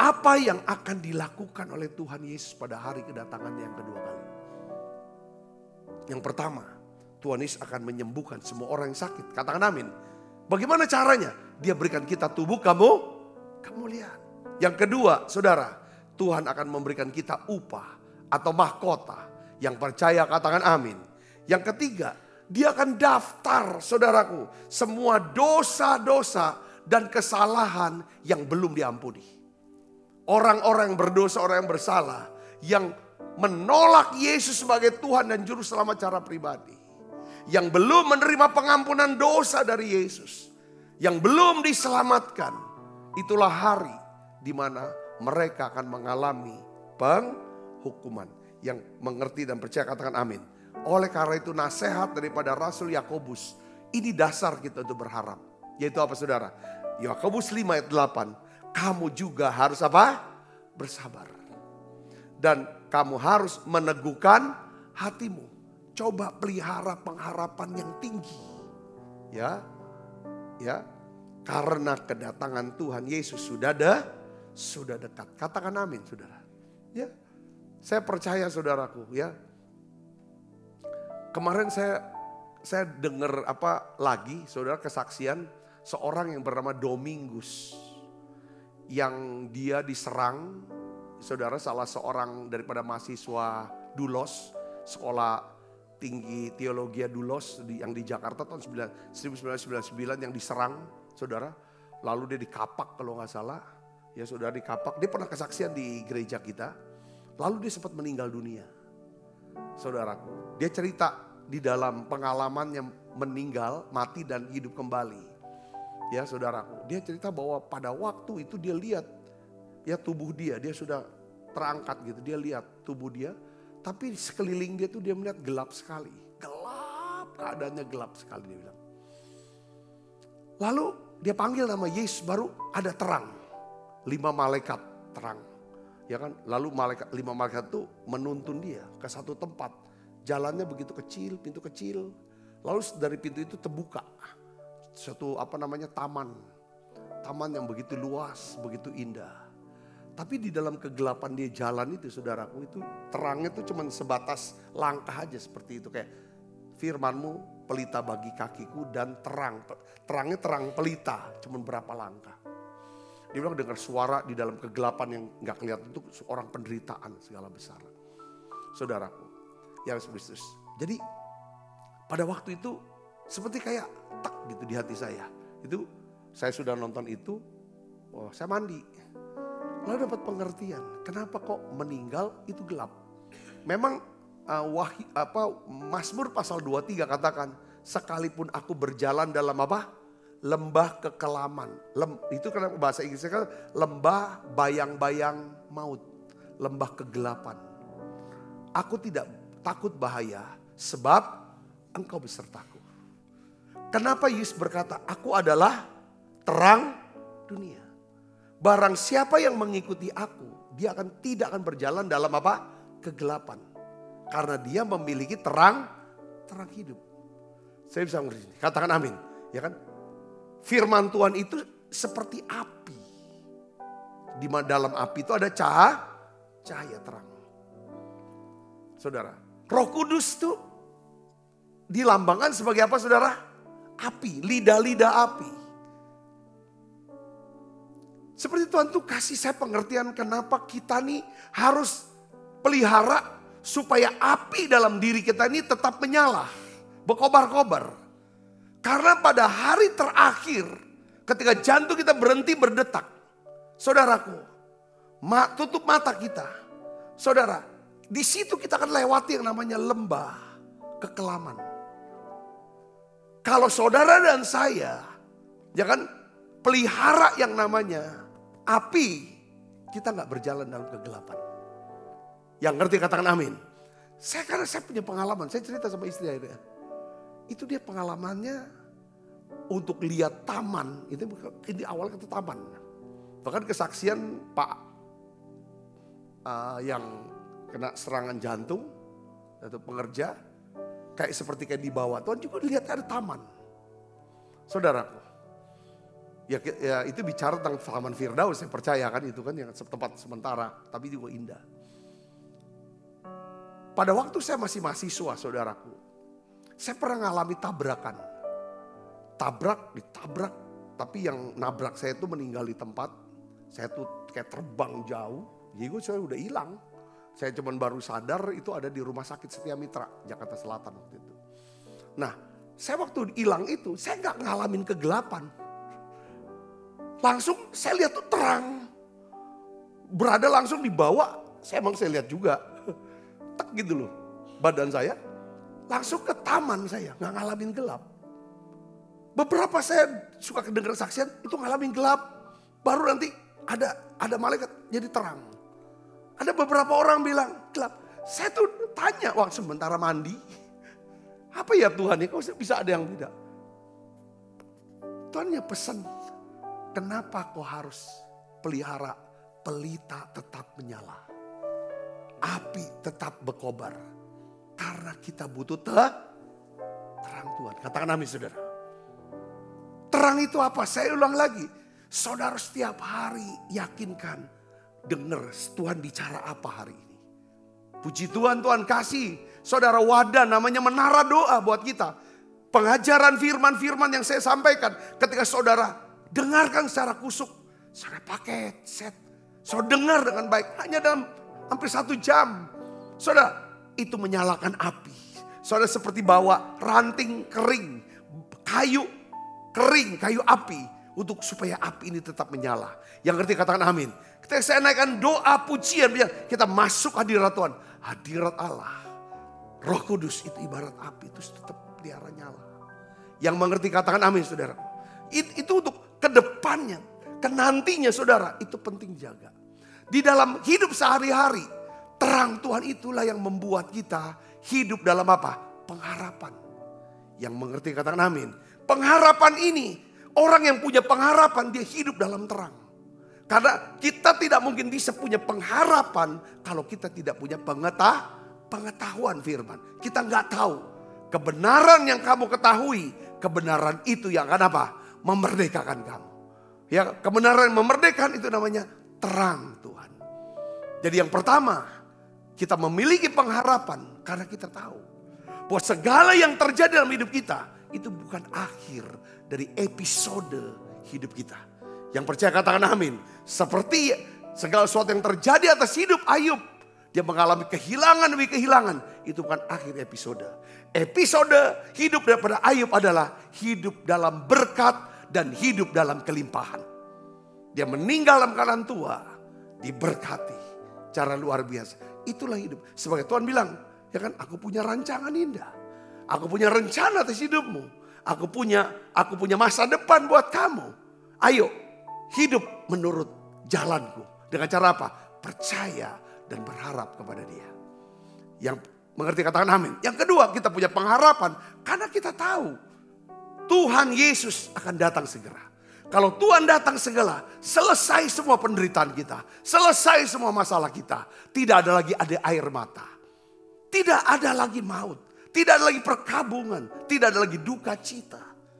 apa yang akan dilakukan oleh Tuhan Yesus pada hari kedatangan yang kedua kali. Yang pertama, Tuhan Yesus akan menyembuhkan semua orang yang sakit. Katakan amin. Bagaimana caranya? Dia berikan kita tubuh kamu, kamu lihat. Yang kedua, saudara, Tuhan akan memberikan kita upah atau mahkota. Yang percaya katakan amin. Yang ketiga, dia akan daftar, saudaraku, semua dosa-dosa dan kesalahan yang belum diampuni. Orang-orang yang berdosa, orang yang bersalah, yang menolak Yesus sebagai Tuhan dan Juru Selamat secara pribadi. Yang belum menerima pengampunan dosa dari Yesus. Yang belum diselamatkan. Itulah hari di mana mereka akan mengalami penghukuman. Yang mengerti dan percaya katakan amin. Oleh karena itu nasihat daripada Rasul Yakobus. Ini dasar kita untuk berharap. Yaitu apa saudara? Yakobus lima ayat delapan. Kamu juga harus apa? Bersabar. Dan kamu harus meneguhkan hatimu. Coba pelihara pengharapan yang tinggi. Ya. Ya. Karena kedatangan Tuhan Yesus sudah ada, sudah dekat. Katakan amin saudara. Ya. Saya percaya saudaraku ya. Kemarin saya saya dengar apa lagi saudara kesaksian seorang yang bernama Domingus. Yang dia diserang saudara salah seorang daripada mahasiswa Dulos. Sekolah tinggi teologi Dulos di, yang di Jakarta tahun seribu sembilan ratus sembilan puluh sembilan yang diserang saudara. Lalu dia dikapak kalau nggak salah. Ya saudara dikapak. Dia pernah kesaksian di gereja kita. Lalu dia sempat meninggal dunia. Saudaraku, dia cerita di dalam pengalamannya meninggal, mati dan hidup kembali. Ya saudaraku, dia cerita bahwa pada waktu itu dia lihat ya tubuh dia, dia sudah terangkat gitu. Dia lihat tubuh dia, tapi sekeliling dia tuh dia melihat gelap sekali. Gelap, keadaannya gelap sekali dia bilang. Lalu dia panggil nama Yesus, baru ada terang. Lima malaikat terang. Ya kan, lalu malaikat lima malaikat itu menuntun dia ke satu tempat. Jalannya begitu kecil, pintu kecil. Lalu dari pintu itu terbuka suatu apa namanya taman. Taman yang begitu luas, begitu indah. Tapi di dalam kegelapan dia jalan itu saudaraku itu terangnya itu cuma sebatas langkah aja seperti itu. Kayak firman-Mu pelita bagi kakiku dan terang. Terangnya terang pelita, cuma berapa langkah. Dia bilang dengar suara di dalam kegelapan yang gak kelihatan itu orang penderitaan segala besar. Saudaraku, yang Kristus. Jadi pada waktu itu seperti kayak tak gitu di hati saya. Itu saya sudah nonton itu, oh saya mandi. Lalu dapat pengertian, kenapa kok meninggal itu gelap. Memang uh, wahyu, apa, Mazmur pasal dua puluh tiga katakan, sekalipun aku berjalan dalam apa? Lembah kekelaman. Lem, itu karena bahasa Inggrisnya kan lembah bayang-bayang maut. Lembah kegelapan. Aku tidak takut bahaya sebab Engkau besertaku. Kenapa Yesus berkata, aku adalah terang dunia. Barang siapa yang mengikuti aku, dia akan tidak akan berjalan dalam apa? Kegelapan. Karena dia memiliki terang, terang hidup. Saya bisa mengerti. Katakan amin. Ya kan? Firman Tuhan itu seperti api. Di dalam api itu ada cahaya, cahaya terang. Saudara, Roh Kudus itu dilambangkan sebagai apa saudara? Api, lidah-lidah api. Seperti Tuhan tuh kasih saya pengertian kenapa kita nih harus pelihara supaya api dalam diri kita ini tetap menyala, berkobar-kobar. Karena pada hari terakhir ketika jantung kita berhenti berdetak. Saudaraku, tutup mata kita. Saudara, di situ kita akan lewati yang namanya lembah kekelaman. Kalau saudara dan saya, ya kan, pelihara yang namanya api, kita nggak berjalan dalam kegelapan. Yang ngerti katakan amin. Saya karena saya punya pengalaman, saya cerita sama istri akhirnya. Itu dia pengalamannya untuk lihat taman, itu ini awal kata taman. Bahkan kesaksian Pak uh, yang kena serangan jantung atau pengerja, kayak seperti kayak di bawah. Tuhan juga lihat ada taman. Saudaraku, Ya, ya itu bicara tentang Taman Firdaus, saya percaya kan itu kan yang tempat sementara, tapi juga indah. Pada waktu saya masih mahasiswa, saudaraku, saya pernah ngalami tabrakan. Tabrak, ditabrak, tapi yang nabrak saya itu meninggal di tempat. Saya tuh kayak terbang jauh, jadi saya udah hilang. Saya cuman baru sadar itu ada di Rumah Sakit Setia Mitra, Jakarta Selatan waktu itu. Nah, saya waktu hilang itu, saya gak ngalamin kegelapan. Langsung saya lihat tuh terang. Berada langsung di bawah, saya emang saya lihat juga. Tek gitu loh, badan saya. Langsung ke taman saya, gak ngalamin gelap. Beberapa saya suka kedengar saksian, itu ngalamin gelap. Baru nanti ada ada malaikat jadi terang. Ada beberapa orang bilang gelap. Saya tuh tanya, wah sementara mandi. Apa ya Tuhan ya, kok bisa ada yang beda? Tuhannya pesan, kenapa kau harus pelihara pelita tetap menyala. Api tetap berkobar. Karena kita butuh te- terang Tuhan. Katakan amin saudara. Terang itu apa? Saya ulang lagi. Saudara setiap hari yakinkan. Dengar Tuhan bicara apa hari ini. Puji Tuhan, Tuhan kasih saudara wadah namanya menara doa buat kita. Pengajaran firman-firman yang saya sampaikan. Ketika saudara dengarkan secara kusuk. Saudara pakai set. Saudara dengar dengan baik. Hanya dalam hampir satu jam. Saudara itu menyalakan api. Saudara seperti bawa ranting kering. Kayu kering, kayu api. Untuk supaya api ini tetap menyala. Yang ngerti katakan amin. Ketika saya naikkan doa pujian, kita masuk hadirat Tuhan. Hadirat Allah. Roh Kudus itu ibarat api, itu tetap pelihara nyala. Yang mengerti katakan amin saudara. It, itu untuk kedepannya, kenantinya saudara, itu penting jaga. Di dalam hidup sehari-hari, terang Tuhan itulah yang membuat kita hidup dalam apa? Pengharapan. Yang mengerti katakan amin. Pengharapan ini, orang yang punya pengharapan dia hidup dalam terang. Karena kita tidak mungkin bisa punya pengharapan kalau kita tidak punya pengetah, pengetahuan firman. Kita nggak tahu kebenaran yang kamu ketahui, kebenaran itu yang akan apa? Memerdekakan kamu. Ya, kebenaran yang memerdekakan itu namanya terang Tuhan. Jadi yang pertama, kita memiliki pengharapan karena kita tahu bahwa segala yang terjadi dalam hidup kita itu bukan akhir dari episode hidup kita. Yang percaya katakan amin. Seperti segala sesuatu yang terjadi atas hidup Ayub. Dia mengalami kehilangan demi kehilangan. Itu bukan akhir episode. Episode hidup daripada Ayub adalah hidup dalam berkat dan hidup dalam kelimpahan. Dia meninggal dalam keadaan tua. Diberkati. Cara luar biasa. Itulah hidup. Sebagai Tuhan bilang, ya kan, aku punya rancangan indah. Aku punya rencana atas hidupmu. Aku punya aku punya masa depan buat kamu. Ayo, hidup menurut jalanku. Dengan cara apa? Percaya dan berharap kepada dia. Yang mengerti katakan amin. Yang kedua, kita punya pengharapan. Karena kita tahu Tuhan Yesus akan datang segera. Kalau Tuhan datang segera, selesai semua penderitaan kita. Selesai semua masalah kita. Tidak ada lagi ada air mata. Tidak ada lagi maut. Tidak ada lagi perkabungan. Tidak ada lagi duka cita.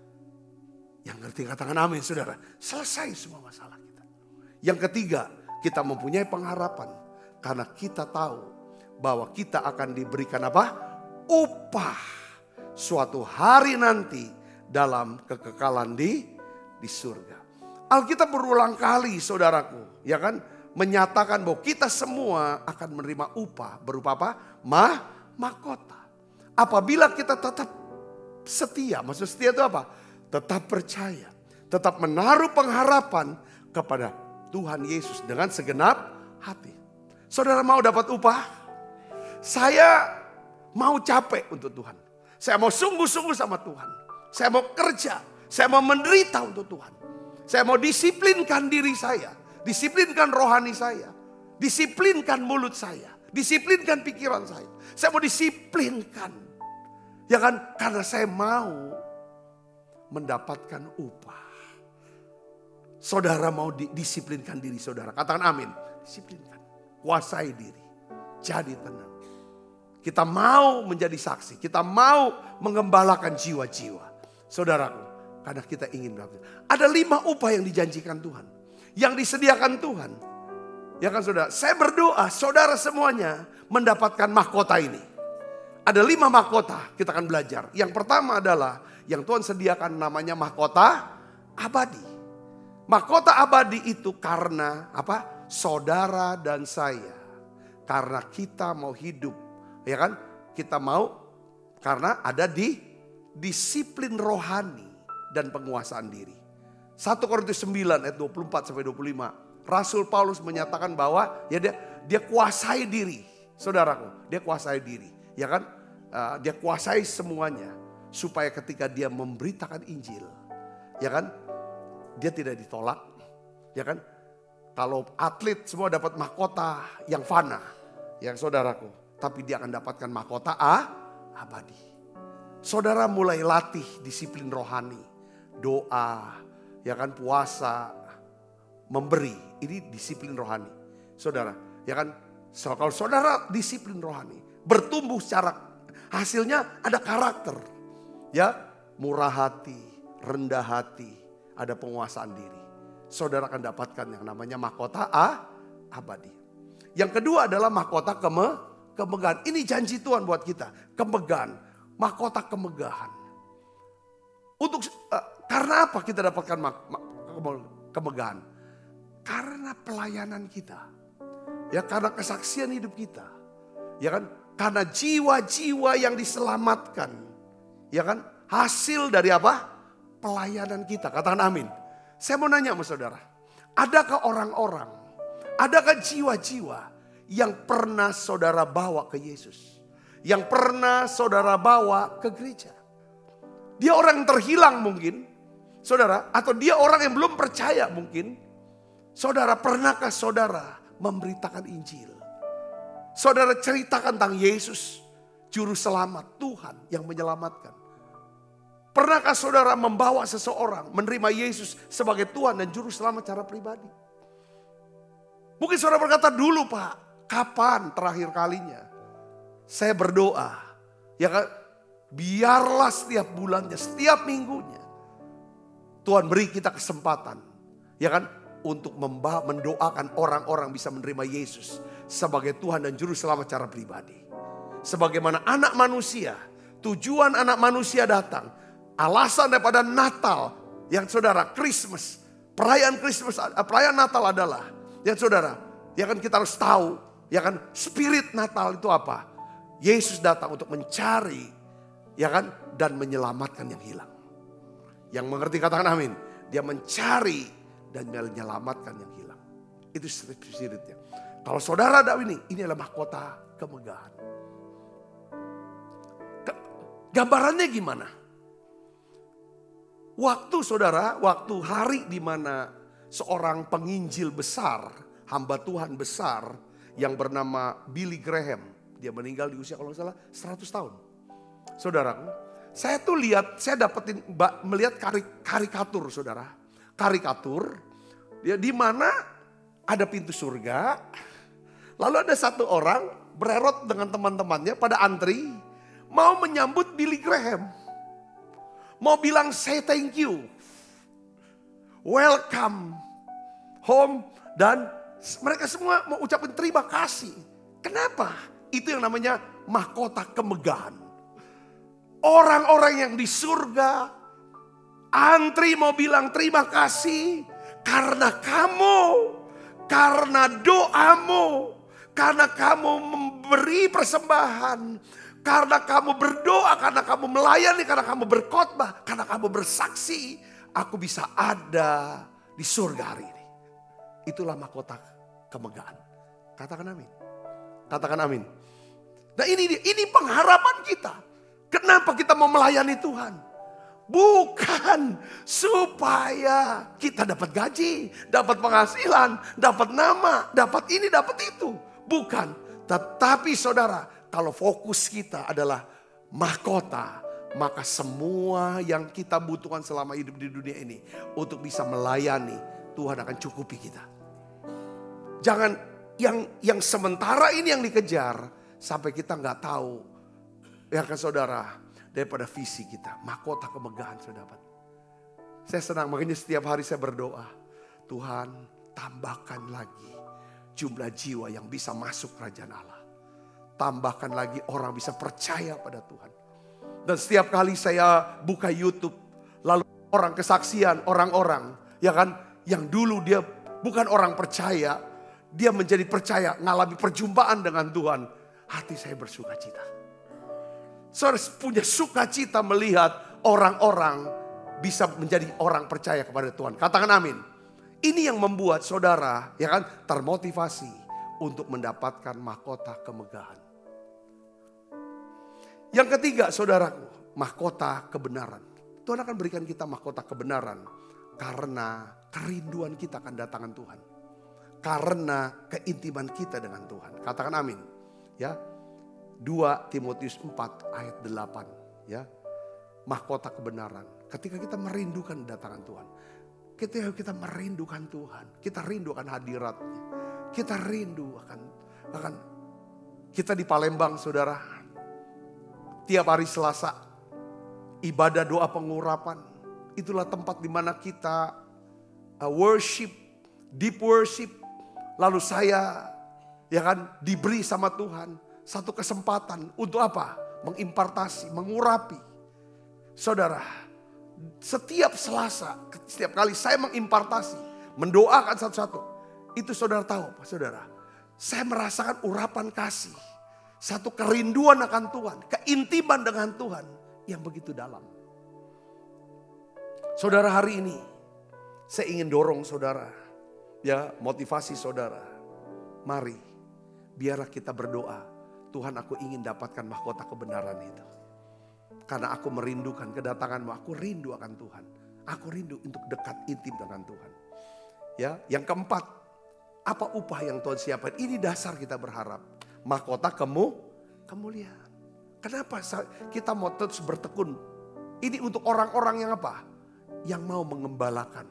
Yang ngerti katakan amin saudara. Selesai semua masalah kita. Yang ketiga, kita mempunyai pengharapan. Karena kita tahu bahwa kita akan diberikan apa? Upah. Suatu hari nanti dalam kekekalan di, di surga. Alkitab berulang kali saudaraku. Ya kan? Menyatakan bahwa kita semua akan menerima upah. Berupa apa? Mah, mahkota. Apabila kita tetap setia. Maksud setia itu apa? Tetap percaya. Tetap menaruh pengharapan kepada Tuhan Yesus dengan segenap hati. Saudara mau dapat upah? Saya mau capek untuk Tuhan. Saya mau sungguh-sungguh sama Tuhan. Saya mau kerja. Saya mau menderita untuk Tuhan. Saya mau disiplinkan diri saya. Disiplinkan rohani saya. Disiplinkan mulut saya. Disiplinkan pikiran saya. Saya mau disiplinkan. Ya kan? Karena saya mau mendapatkan upah. Saudara mau disiplinkan diri saudara. Katakan amin. Disiplinkan. Kuasai diri. Jadi tenang. Kita mau menjadi saksi. Kita mau mengembalakan jiwa-jiwa. Saudaraku, Karena kita ingin beraktivitas. Ada lima upah yang dijanjikan Tuhan. Yang disediakan Tuhan. Ya kan saudara, saya berdoa saudara semuanya mendapatkan mahkota ini. Ada lima mahkota kita akan belajar. Yang pertama adalah yang Tuhan sediakan namanya mahkota abadi. Mahkota abadi itu karena apa? Saudara dan saya. Karena kita mau hidup, ya kan? Kita mau karena ada di disiplin rohani dan penguasaan diri. satu Korintus sembilan ayat dua puluh empat sampai dua puluh lima. Rasul Paulus menyatakan bahwa ya dia dia kuasai diri. Saudaraku, dia kuasai diri, ya kan? Uh, dia kuasai semuanya supaya ketika dia memberitakan Injil, ya kan? Dia tidak ditolak, ya kan? Kalau atlet semua dapat mahkota yang fana, yang saudaraku, tapi dia akan dapatkan mahkota ah, abadi. Saudara mulai latih disiplin rohani, doa, ya kan, puasa, memberi, ini disiplin rohani. Saudara, ya kan, so, kalau saudara disiplin rohani, bertumbuh secara hasilnya ada karakter, ya, murah hati, rendah hati, ada penguasaan diri. Saudara akan dapatkan yang namanya mahkota ah, abadi. Yang kedua adalah mahkota keme, kemegahan. Ini janji Tuhan buat kita, kemegahan, mahkota kemegahan. Untuk uh, karena apa kita dapatkan mak, mak, kemegahan? Karena pelayanan kita, ya, karena kesaksian hidup kita, ya kan, karena jiwa-jiwa yang diselamatkan, ya kan, hasil dari apa? Pelayanan kita. Katakan amin. Saya mau nanya sama saudara, adakah orang-orang, adakah jiwa-jiwa yang pernah saudara bawa ke Yesus? Yang pernah saudara bawa ke gereja? Dia orang yang terhilang mungkin, saudara, atau dia orang yang belum percaya mungkin. Saudara, pernahkah saudara memberitakan Injil? Saudara ceritakan tentang Yesus, juru selamat, Tuhan yang menyelamatkan. Pernahkah saudara membawa seseorang menerima Yesus sebagai Tuhan dan juru selamat secara pribadi? Mungkin saudara berkata, dulu Pak, kapan terakhir kalinya saya berdoa, ya kan, biarlah setiap bulannya, setiap minggunya Tuhan beri kita kesempatan, ya kan, untuk membawa, mendoakan orang-orang bisa menerima Yesus sebagai Tuhan dan juru selamat secara pribadi. Sebagaimana anak manusia, tujuan anak manusia datang, alasan daripada Natal, yang saudara, Christmas, perayaan Christmas, perayaan Natal adalah, yang saudara, ya kan, kita harus tahu, ya kan, spirit Natal itu apa? Yesus datang untuk mencari, ya kan, dan menyelamatkan yang hilang. Yang mengerti katakan amin. Dia mencari dan menyelamatkan yang hilang. Itu spiritnya. Kalau saudara ada ini, ini adalah mahkota kemegahan. Gambarannya gimana? Waktu saudara, waktu hari di mana seorang penginjil besar, hamba Tuhan besar yang bernama Billy Graham, dia meninggal di usia kalau nggak salah seratus tahun. Saudaraku, saya tuh lihat, saya dapetin melihat karik, karikatur saudara, karikatur, ya, di mana ada pintu surga, lalu ada satu orang bererot dengan teman-temannya pada antri mau menyambut Billy Graham. Mau bilang say thank you, welcome home, dan mereka semua mau ucapin terima kasih. Kenapa? Itu yang namanya mahkota kemegahan. Orang-orang yang di surga antri mau bilang terima kasih karena kamu, karena doamu, karena kamu memberi persembahan. Karena kamu berdoa, karena kamu melayani, karena kamu berkhotbah, karena kamu bersaksi, aku bisa ada di surga hari ini. Itulah mahkota kemegahan. Katakan amin. Katakan amin. Nah ini dia, ini pengharapan kita. Kenapa kita mau melayani Tuhan? Bukan supaya kita dapat gaji, dapat penghasilan, dapat nama, dapat ini, dapat itu. Bukan. Tetapi saudara, kalau fokus kita adalah mahkota, maka semua yang kita butuhkan selama hidup di dunia ini untuk bisa melayani, Tuhan akan cukupi kita. Jangan yang yang sementara ini yang dikejar sampai kita nggak tahu, ya kan saudara, daripada visi kita, mahkota kemegahan sudah dapat. Saya senang, makanya setiap hari saya berdoa. Tuhan, tambahkan lagi jumlah jiwa yang bisa masuk kerajaan Allah. Tambahkan lagi orang bisa percaya pada Tuhan. Dan setiap kali saya buka YouTube, lalu orang kesaksian, orang-orang, ya kan, yang dulu dia bukan orang percaya, dia menjadi percaya, ngalami perjumpaan dengan Tuhan. Hati saya bersuka cita. Saudara punya sukacita melihat orang-orang bisa menjadi orang percaya kepada Tuhan. Katakan amin. Ini yang membuat saudara, ya kan, termotivasi untuk mendapatkan mahkota kemegahan. Yang ketiga, saudaraku, mahkota kebenaran. Tuhan akan berikan kita mahkota kebenaran karena kerinduan kita akan datangan Tuhan. Karena keintiman kita dengan Tuhan. Katakan amin. Ya. dua Timotius empat ayat delapan, ya. Mahkota kebenaran. Ketika kita merindukan datangan Tuhan. Ketika kita merindukan Tuhan, kita rindu akan hadiratnya. Kita rindu akan akan kita di Palembang, saudara. Tiap hari Selasa ibadah doa pengurapan. Itulah tempat di mana kita uh, worship, deep worship. Lalu saya, ya kan, diberi sama Tuhan satu kesempatan untuk apa? Mengimpartasi, mengurapi. Saudara, setiap Selasa, setiap kali saya mengimpartasi, mendoakan satu-satu, itu saudara tahu apa saudara? Saya merasakan urapan kasih, satu kerinduan akan Tuhan, keintiman dengan Tuhan yang begitu dalam. Saudara, hari ini saya ingin dorong saudara, ya, motivasi saudara. Mari, biarlah kita berdoa, Tuhan, aku ingin dapatkan mahkota kebenaran itu. Karena aku merindukan kedatanganmu, aku rindu akan Tuhan. Aku rindu untuk dekat intim dengan Tuhan. Ya, yang keempat, apa upah yang Tuhan siapkan? Ini dasar kita berharap. Mahkota kemu, kemuliaan. Kenapa kita mau terus bertekun? Ini untuk orang-orang yang apa? Yang mau mengembalakan.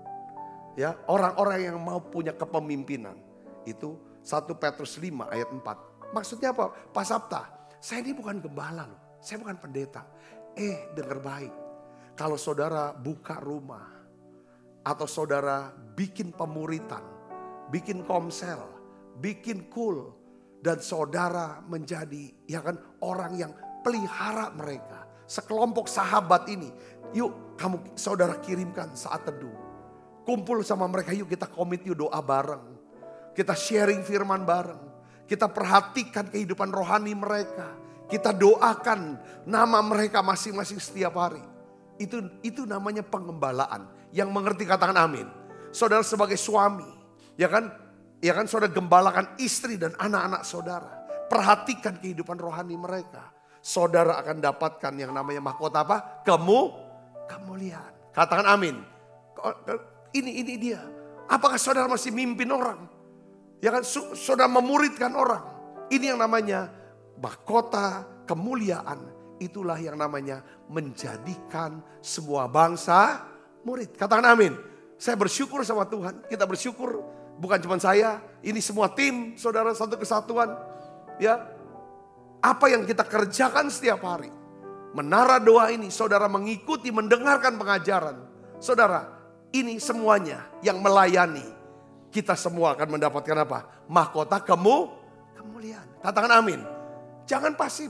Ya, orang-orang yang mau punya kepemimpinan. Itu satu Petrus lima ayat empat. Maksudnya apa? Pak Sabta, saya ini bukan gembala loh. Saya bukan pendeta. Eh, dengar baik. Kalau saudara buka rumah. Atau saudara bikin pemuritan. Bikin komsel. Bikin kul. Dan saudara menjadi, ya kan, orang yang pelihara mereka. Sekelompok sahabat ini. Yuk, kamu saudara kirimkan saat teduh. Kumpul sama mereka, yuk kita komit, yuk doa bareng. Kita sharing firman bareng. Kita perhatikan kehidupan rohani mereka. Kita doakan nama mereka masing-masing setiap hari. Itu itu namanya pengembalaan. Yang mengerti katakan amin. Saudara sebagai suami, ya kan? Ya kan, saudara gembalakan istri dan anak-anak saudara. Perhatikan kehidupan rohani mereka. Saudara akan dapatkan yang namanya mahkota apa? Kemu, kemuliaan. Katakan amin. Ini ini dia. Apakah saudara masih mimpin orang? Ya kan, saudara memuridkan orang. Ini yang namanya mahkota kemuliaan. Itulah yang namanya menjadikan semua bangsa murid. Katakan amin. Saya bersyukur sama Tuhan. Kita bersyukur, bukan cuma saya, ini semua tim, saudara, satu kesatuan. Ya, apa yang kita kerjakan setiap hari. Menara doa ini, saudara mengikuti, mendengarkan pengajaran. Saudara, ini semuanya yang melayani. Kita semua akan mendapatkan apa? Mahkota kemu, kemuliaan. Katakan amin. Jangan pasif.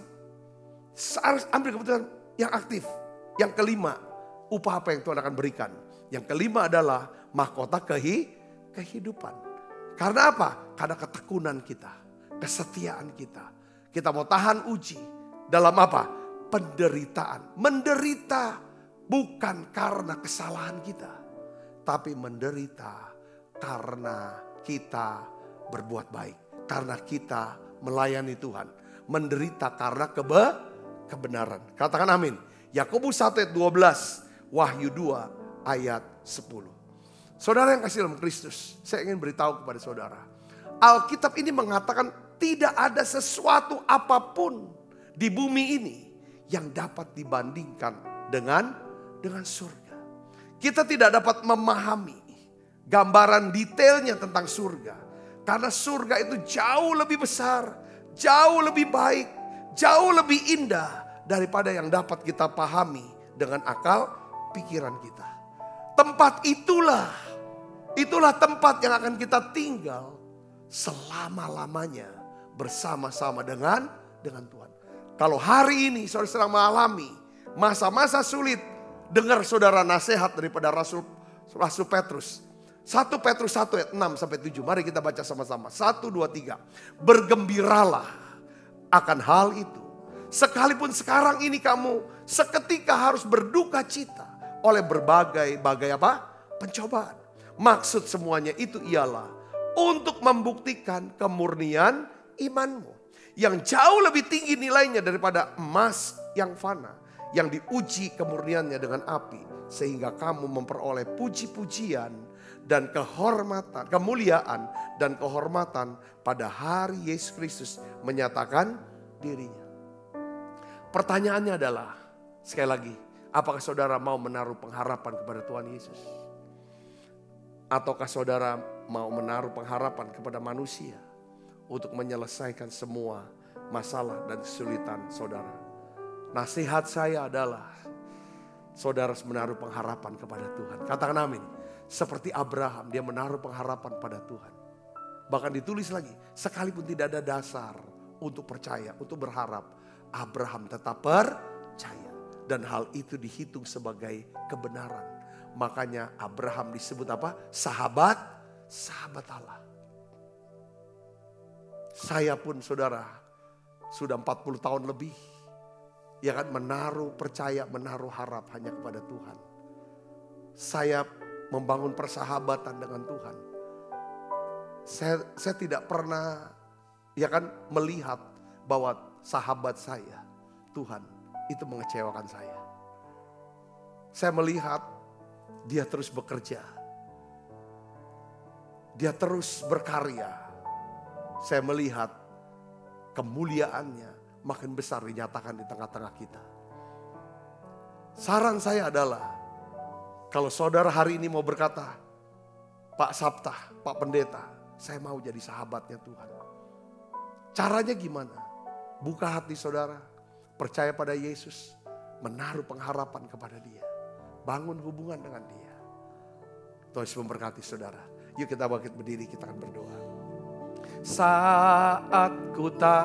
Harus ambil keputusan yang aktif. Yang kelima, upah apa yang Tuhan akan berikan. Yang kelima adalah mahkota kehi, kehidupan. Karena apa? Karena ketekunan kita. Kesetiaan kita. Kita mau tahan uji. Dalam apa? Penderitaan. Menderita bukan karena kesalahan kita. Tapi menderita karena kita berbuat baik. Karena kita melayani Tuhan. Menderita karena kebe, kebenaran. Katakan amin. Yakobus satu ayat dua belas. Wahyu dua ayat sepuluh. Saudara yang kasih dalam Kristus. Saya ingin beritahu kepada saudara. Alkitab ini mengatakan tidak ada sesuatu apapun di bumi ini yang dapat dibandingkan dengan dengan surga. Kita tidak dapat memahami gambaran detailnya tentang surga. Karena surga itu jauh lebih besar. Jauh lebih baik, jauh lebih indah daripada yang dapat kita pahami dengan akal pikiran kita. Tempat itulah, itulah tempat yang akan kita tinggal selama-lamanya bersama-sama dengan dengan Tuhan. Kalau hari ini saudara sedang mengalami masa-masa sulit, dengar saudara nasihat daripada Rasul Rasul Petrus. satu Petrus satu ayat enam sampai tujuh. Mari kita baca sama-sama. satu, dua, tiga. Bergembiralah akan hal itu. Sekalipun sekarang ini kamu seketika harus berduka cita oleh berbagai-bagai apa? Pencobaan. Maksud semuanya itu ialah untuk membuktikan kemurnian imanmu. Yang jauh lebih tinggi nilainya daripada emas yang fana. Yang diuji kemurniannya dengan api. Sehingga kamu memperoleh puji-pujian dan kehormatan, kemuliaan dan kehormatan pada hari Yesus Kristus menyatakan dirinya. Pertanyaannya adalah, sekali lagi, apakah saudara mau menaruh pengharapan kepada Tuhan Yesus? Ataukah saudara mau menaruh pengharapan kepada manusia untuk menyelesaikan semua masalah dan kesulitan saudara? Nasihat saya adalah, saudara harus menaruh pengharapan kepada Tuhan. Katakan amin. Seperti Abraham, dia menaruh pengharapan pada Tuhan. Bahkan ditulis lagi, sekalipun tidak ada dasar untuk percaya, untuk berharap, Abraham tetap percaya. Dan hal itu dihitung sebagai kebenaran. Makanya Abraham disebut apa? Sahabat, sahabat Allah. Saya pun saudara, sudah empat puluh tahun lebih. Ya kan, menaruh percaya, menaruh harap hanya kepada Tuhan. Saya membangun persahabatan dengan Tuhan. Saya, saya tidak pernah ya kan melihat bahwa sahabat saya, Tuhan, itu mengecewakan saya. Saya melihat dia terus bekerja. Dia terus berkarya. Saya melihat kemuliaannya makin besar dinyatakan di tengah-tengah kita. Saran saya adalah, kalau saudara hari ini mau berkata, Pak Sabta, Pak Pendeta, saya mau jadi sahabatnya Tuhan. Caranya gimana? Buka hati saudara, percaya pada Yesus, menaruh pengharapan kepada Dia. Bangun hubungan dengan Dia. Tuhan Yesus memberkati saudara. Yuk kita bangkit berdiri, kita akan berdoa. Saat ku tak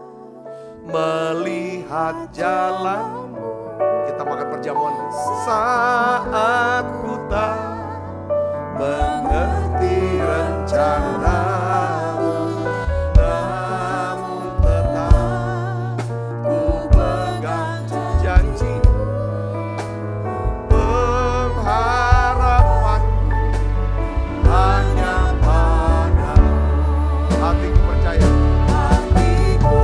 melihat jalanmu, kita makan perjamuan. Saat ku tak mengerti rencanamu, namun tetap ku pegang janji. Pengharapanku hanya padamu. Hatiku percaya. Hatiku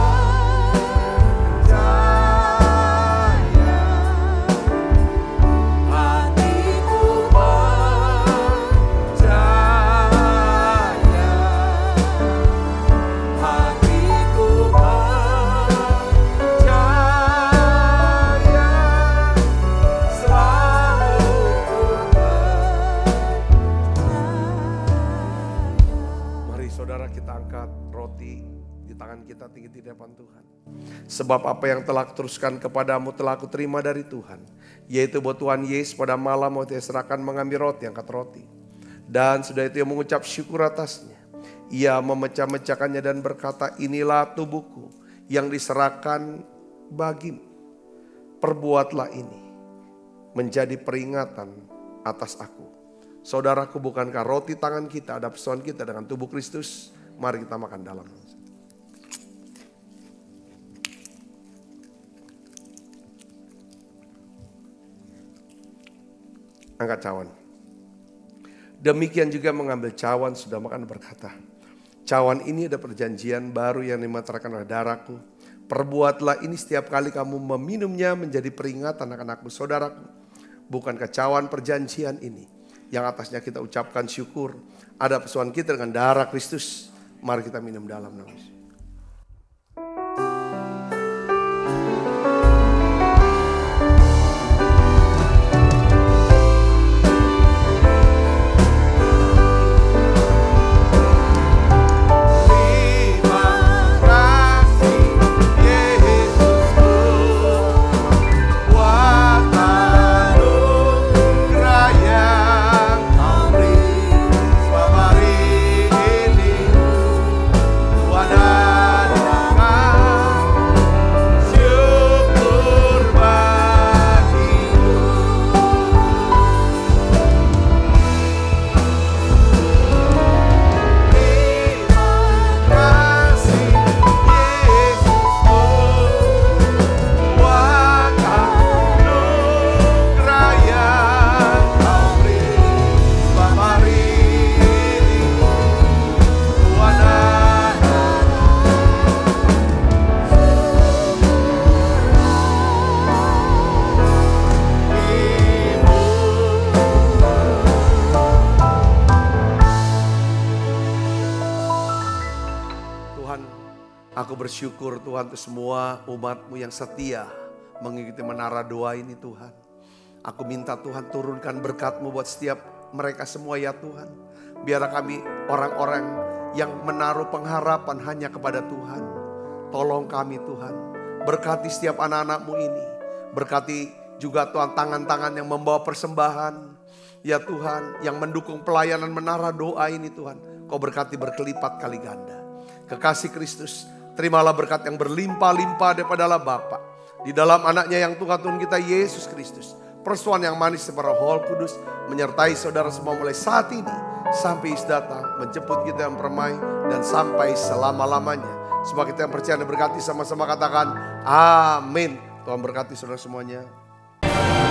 kita tinggi di depan Tuhan. Sebab apa yang telah kuteruskan kepadamu telah kuterima dari Tuhan. Yaitu bahwa Tuhan Yesus pada malam waktu dia serahkan mengambil roti, angkat roti. Dan sudah itu ia mengucap syukur atasnya. Ia memecah-mecahkannya dan berkata, inilah tubuhku yang diserahkan bagimu. Perbuatlah ini menjadi peringatan atas aku. Saudaraku, bukankah roti tangan kita ada persatuan kita dengan tubuh Kristus? Mari kita makan dalam. Angkat cawan. Demikian juga mengambil cawan sudah makan berkata, cawan ini ada perjanjian baru yang dimeteraikan oleh darahku. Perbuatlah ini setiap kali kamu meminumnya menjadi peringatan akan aku. Saudaraku, bukankah cawan perjanjian ini yang atasnya kita ucapkan syukur, ada persatuan kita dengan darah Kristus. Mari kita minum dalam nama Yesus. Yeah. bersyukur Tuhan untuk semua umat-Mu yang setia mengikuti menara doa ini Tuhan. Aku minta Tuhan turunkan berkat-Mu buat setiap mereka semua ya Tuhan. Biar kami orang-orang yang menaruh pengharapan hanya kepada Tuhan. Tolong kami Tuhan. Berkati setiap anak-anak-Mu ini. Berkati juga Tuhan tangan-tangan yang membawa persembahan. Ya Tuhan yang mendukung pelayanan menara doa ini Tuhan. Kau berkati berkelipat kali ganda. Kekasih Kristus, terimalah berkat yang berlimpah-limpah daripada Allah Bapa. Di dalam anaknya yang Tuhan Tuhan kita Yesus Kristus. Persoalan yang manis seperti Roh Kudus menyertai saudara semua mulai saat ini. Sampai Yesus datang menjemput kita yang permai dan sampai selama-lamanya. Semua kita yang percaya dan berkati sama-sama katakan amin. Tuhan berkati saudara semuanya.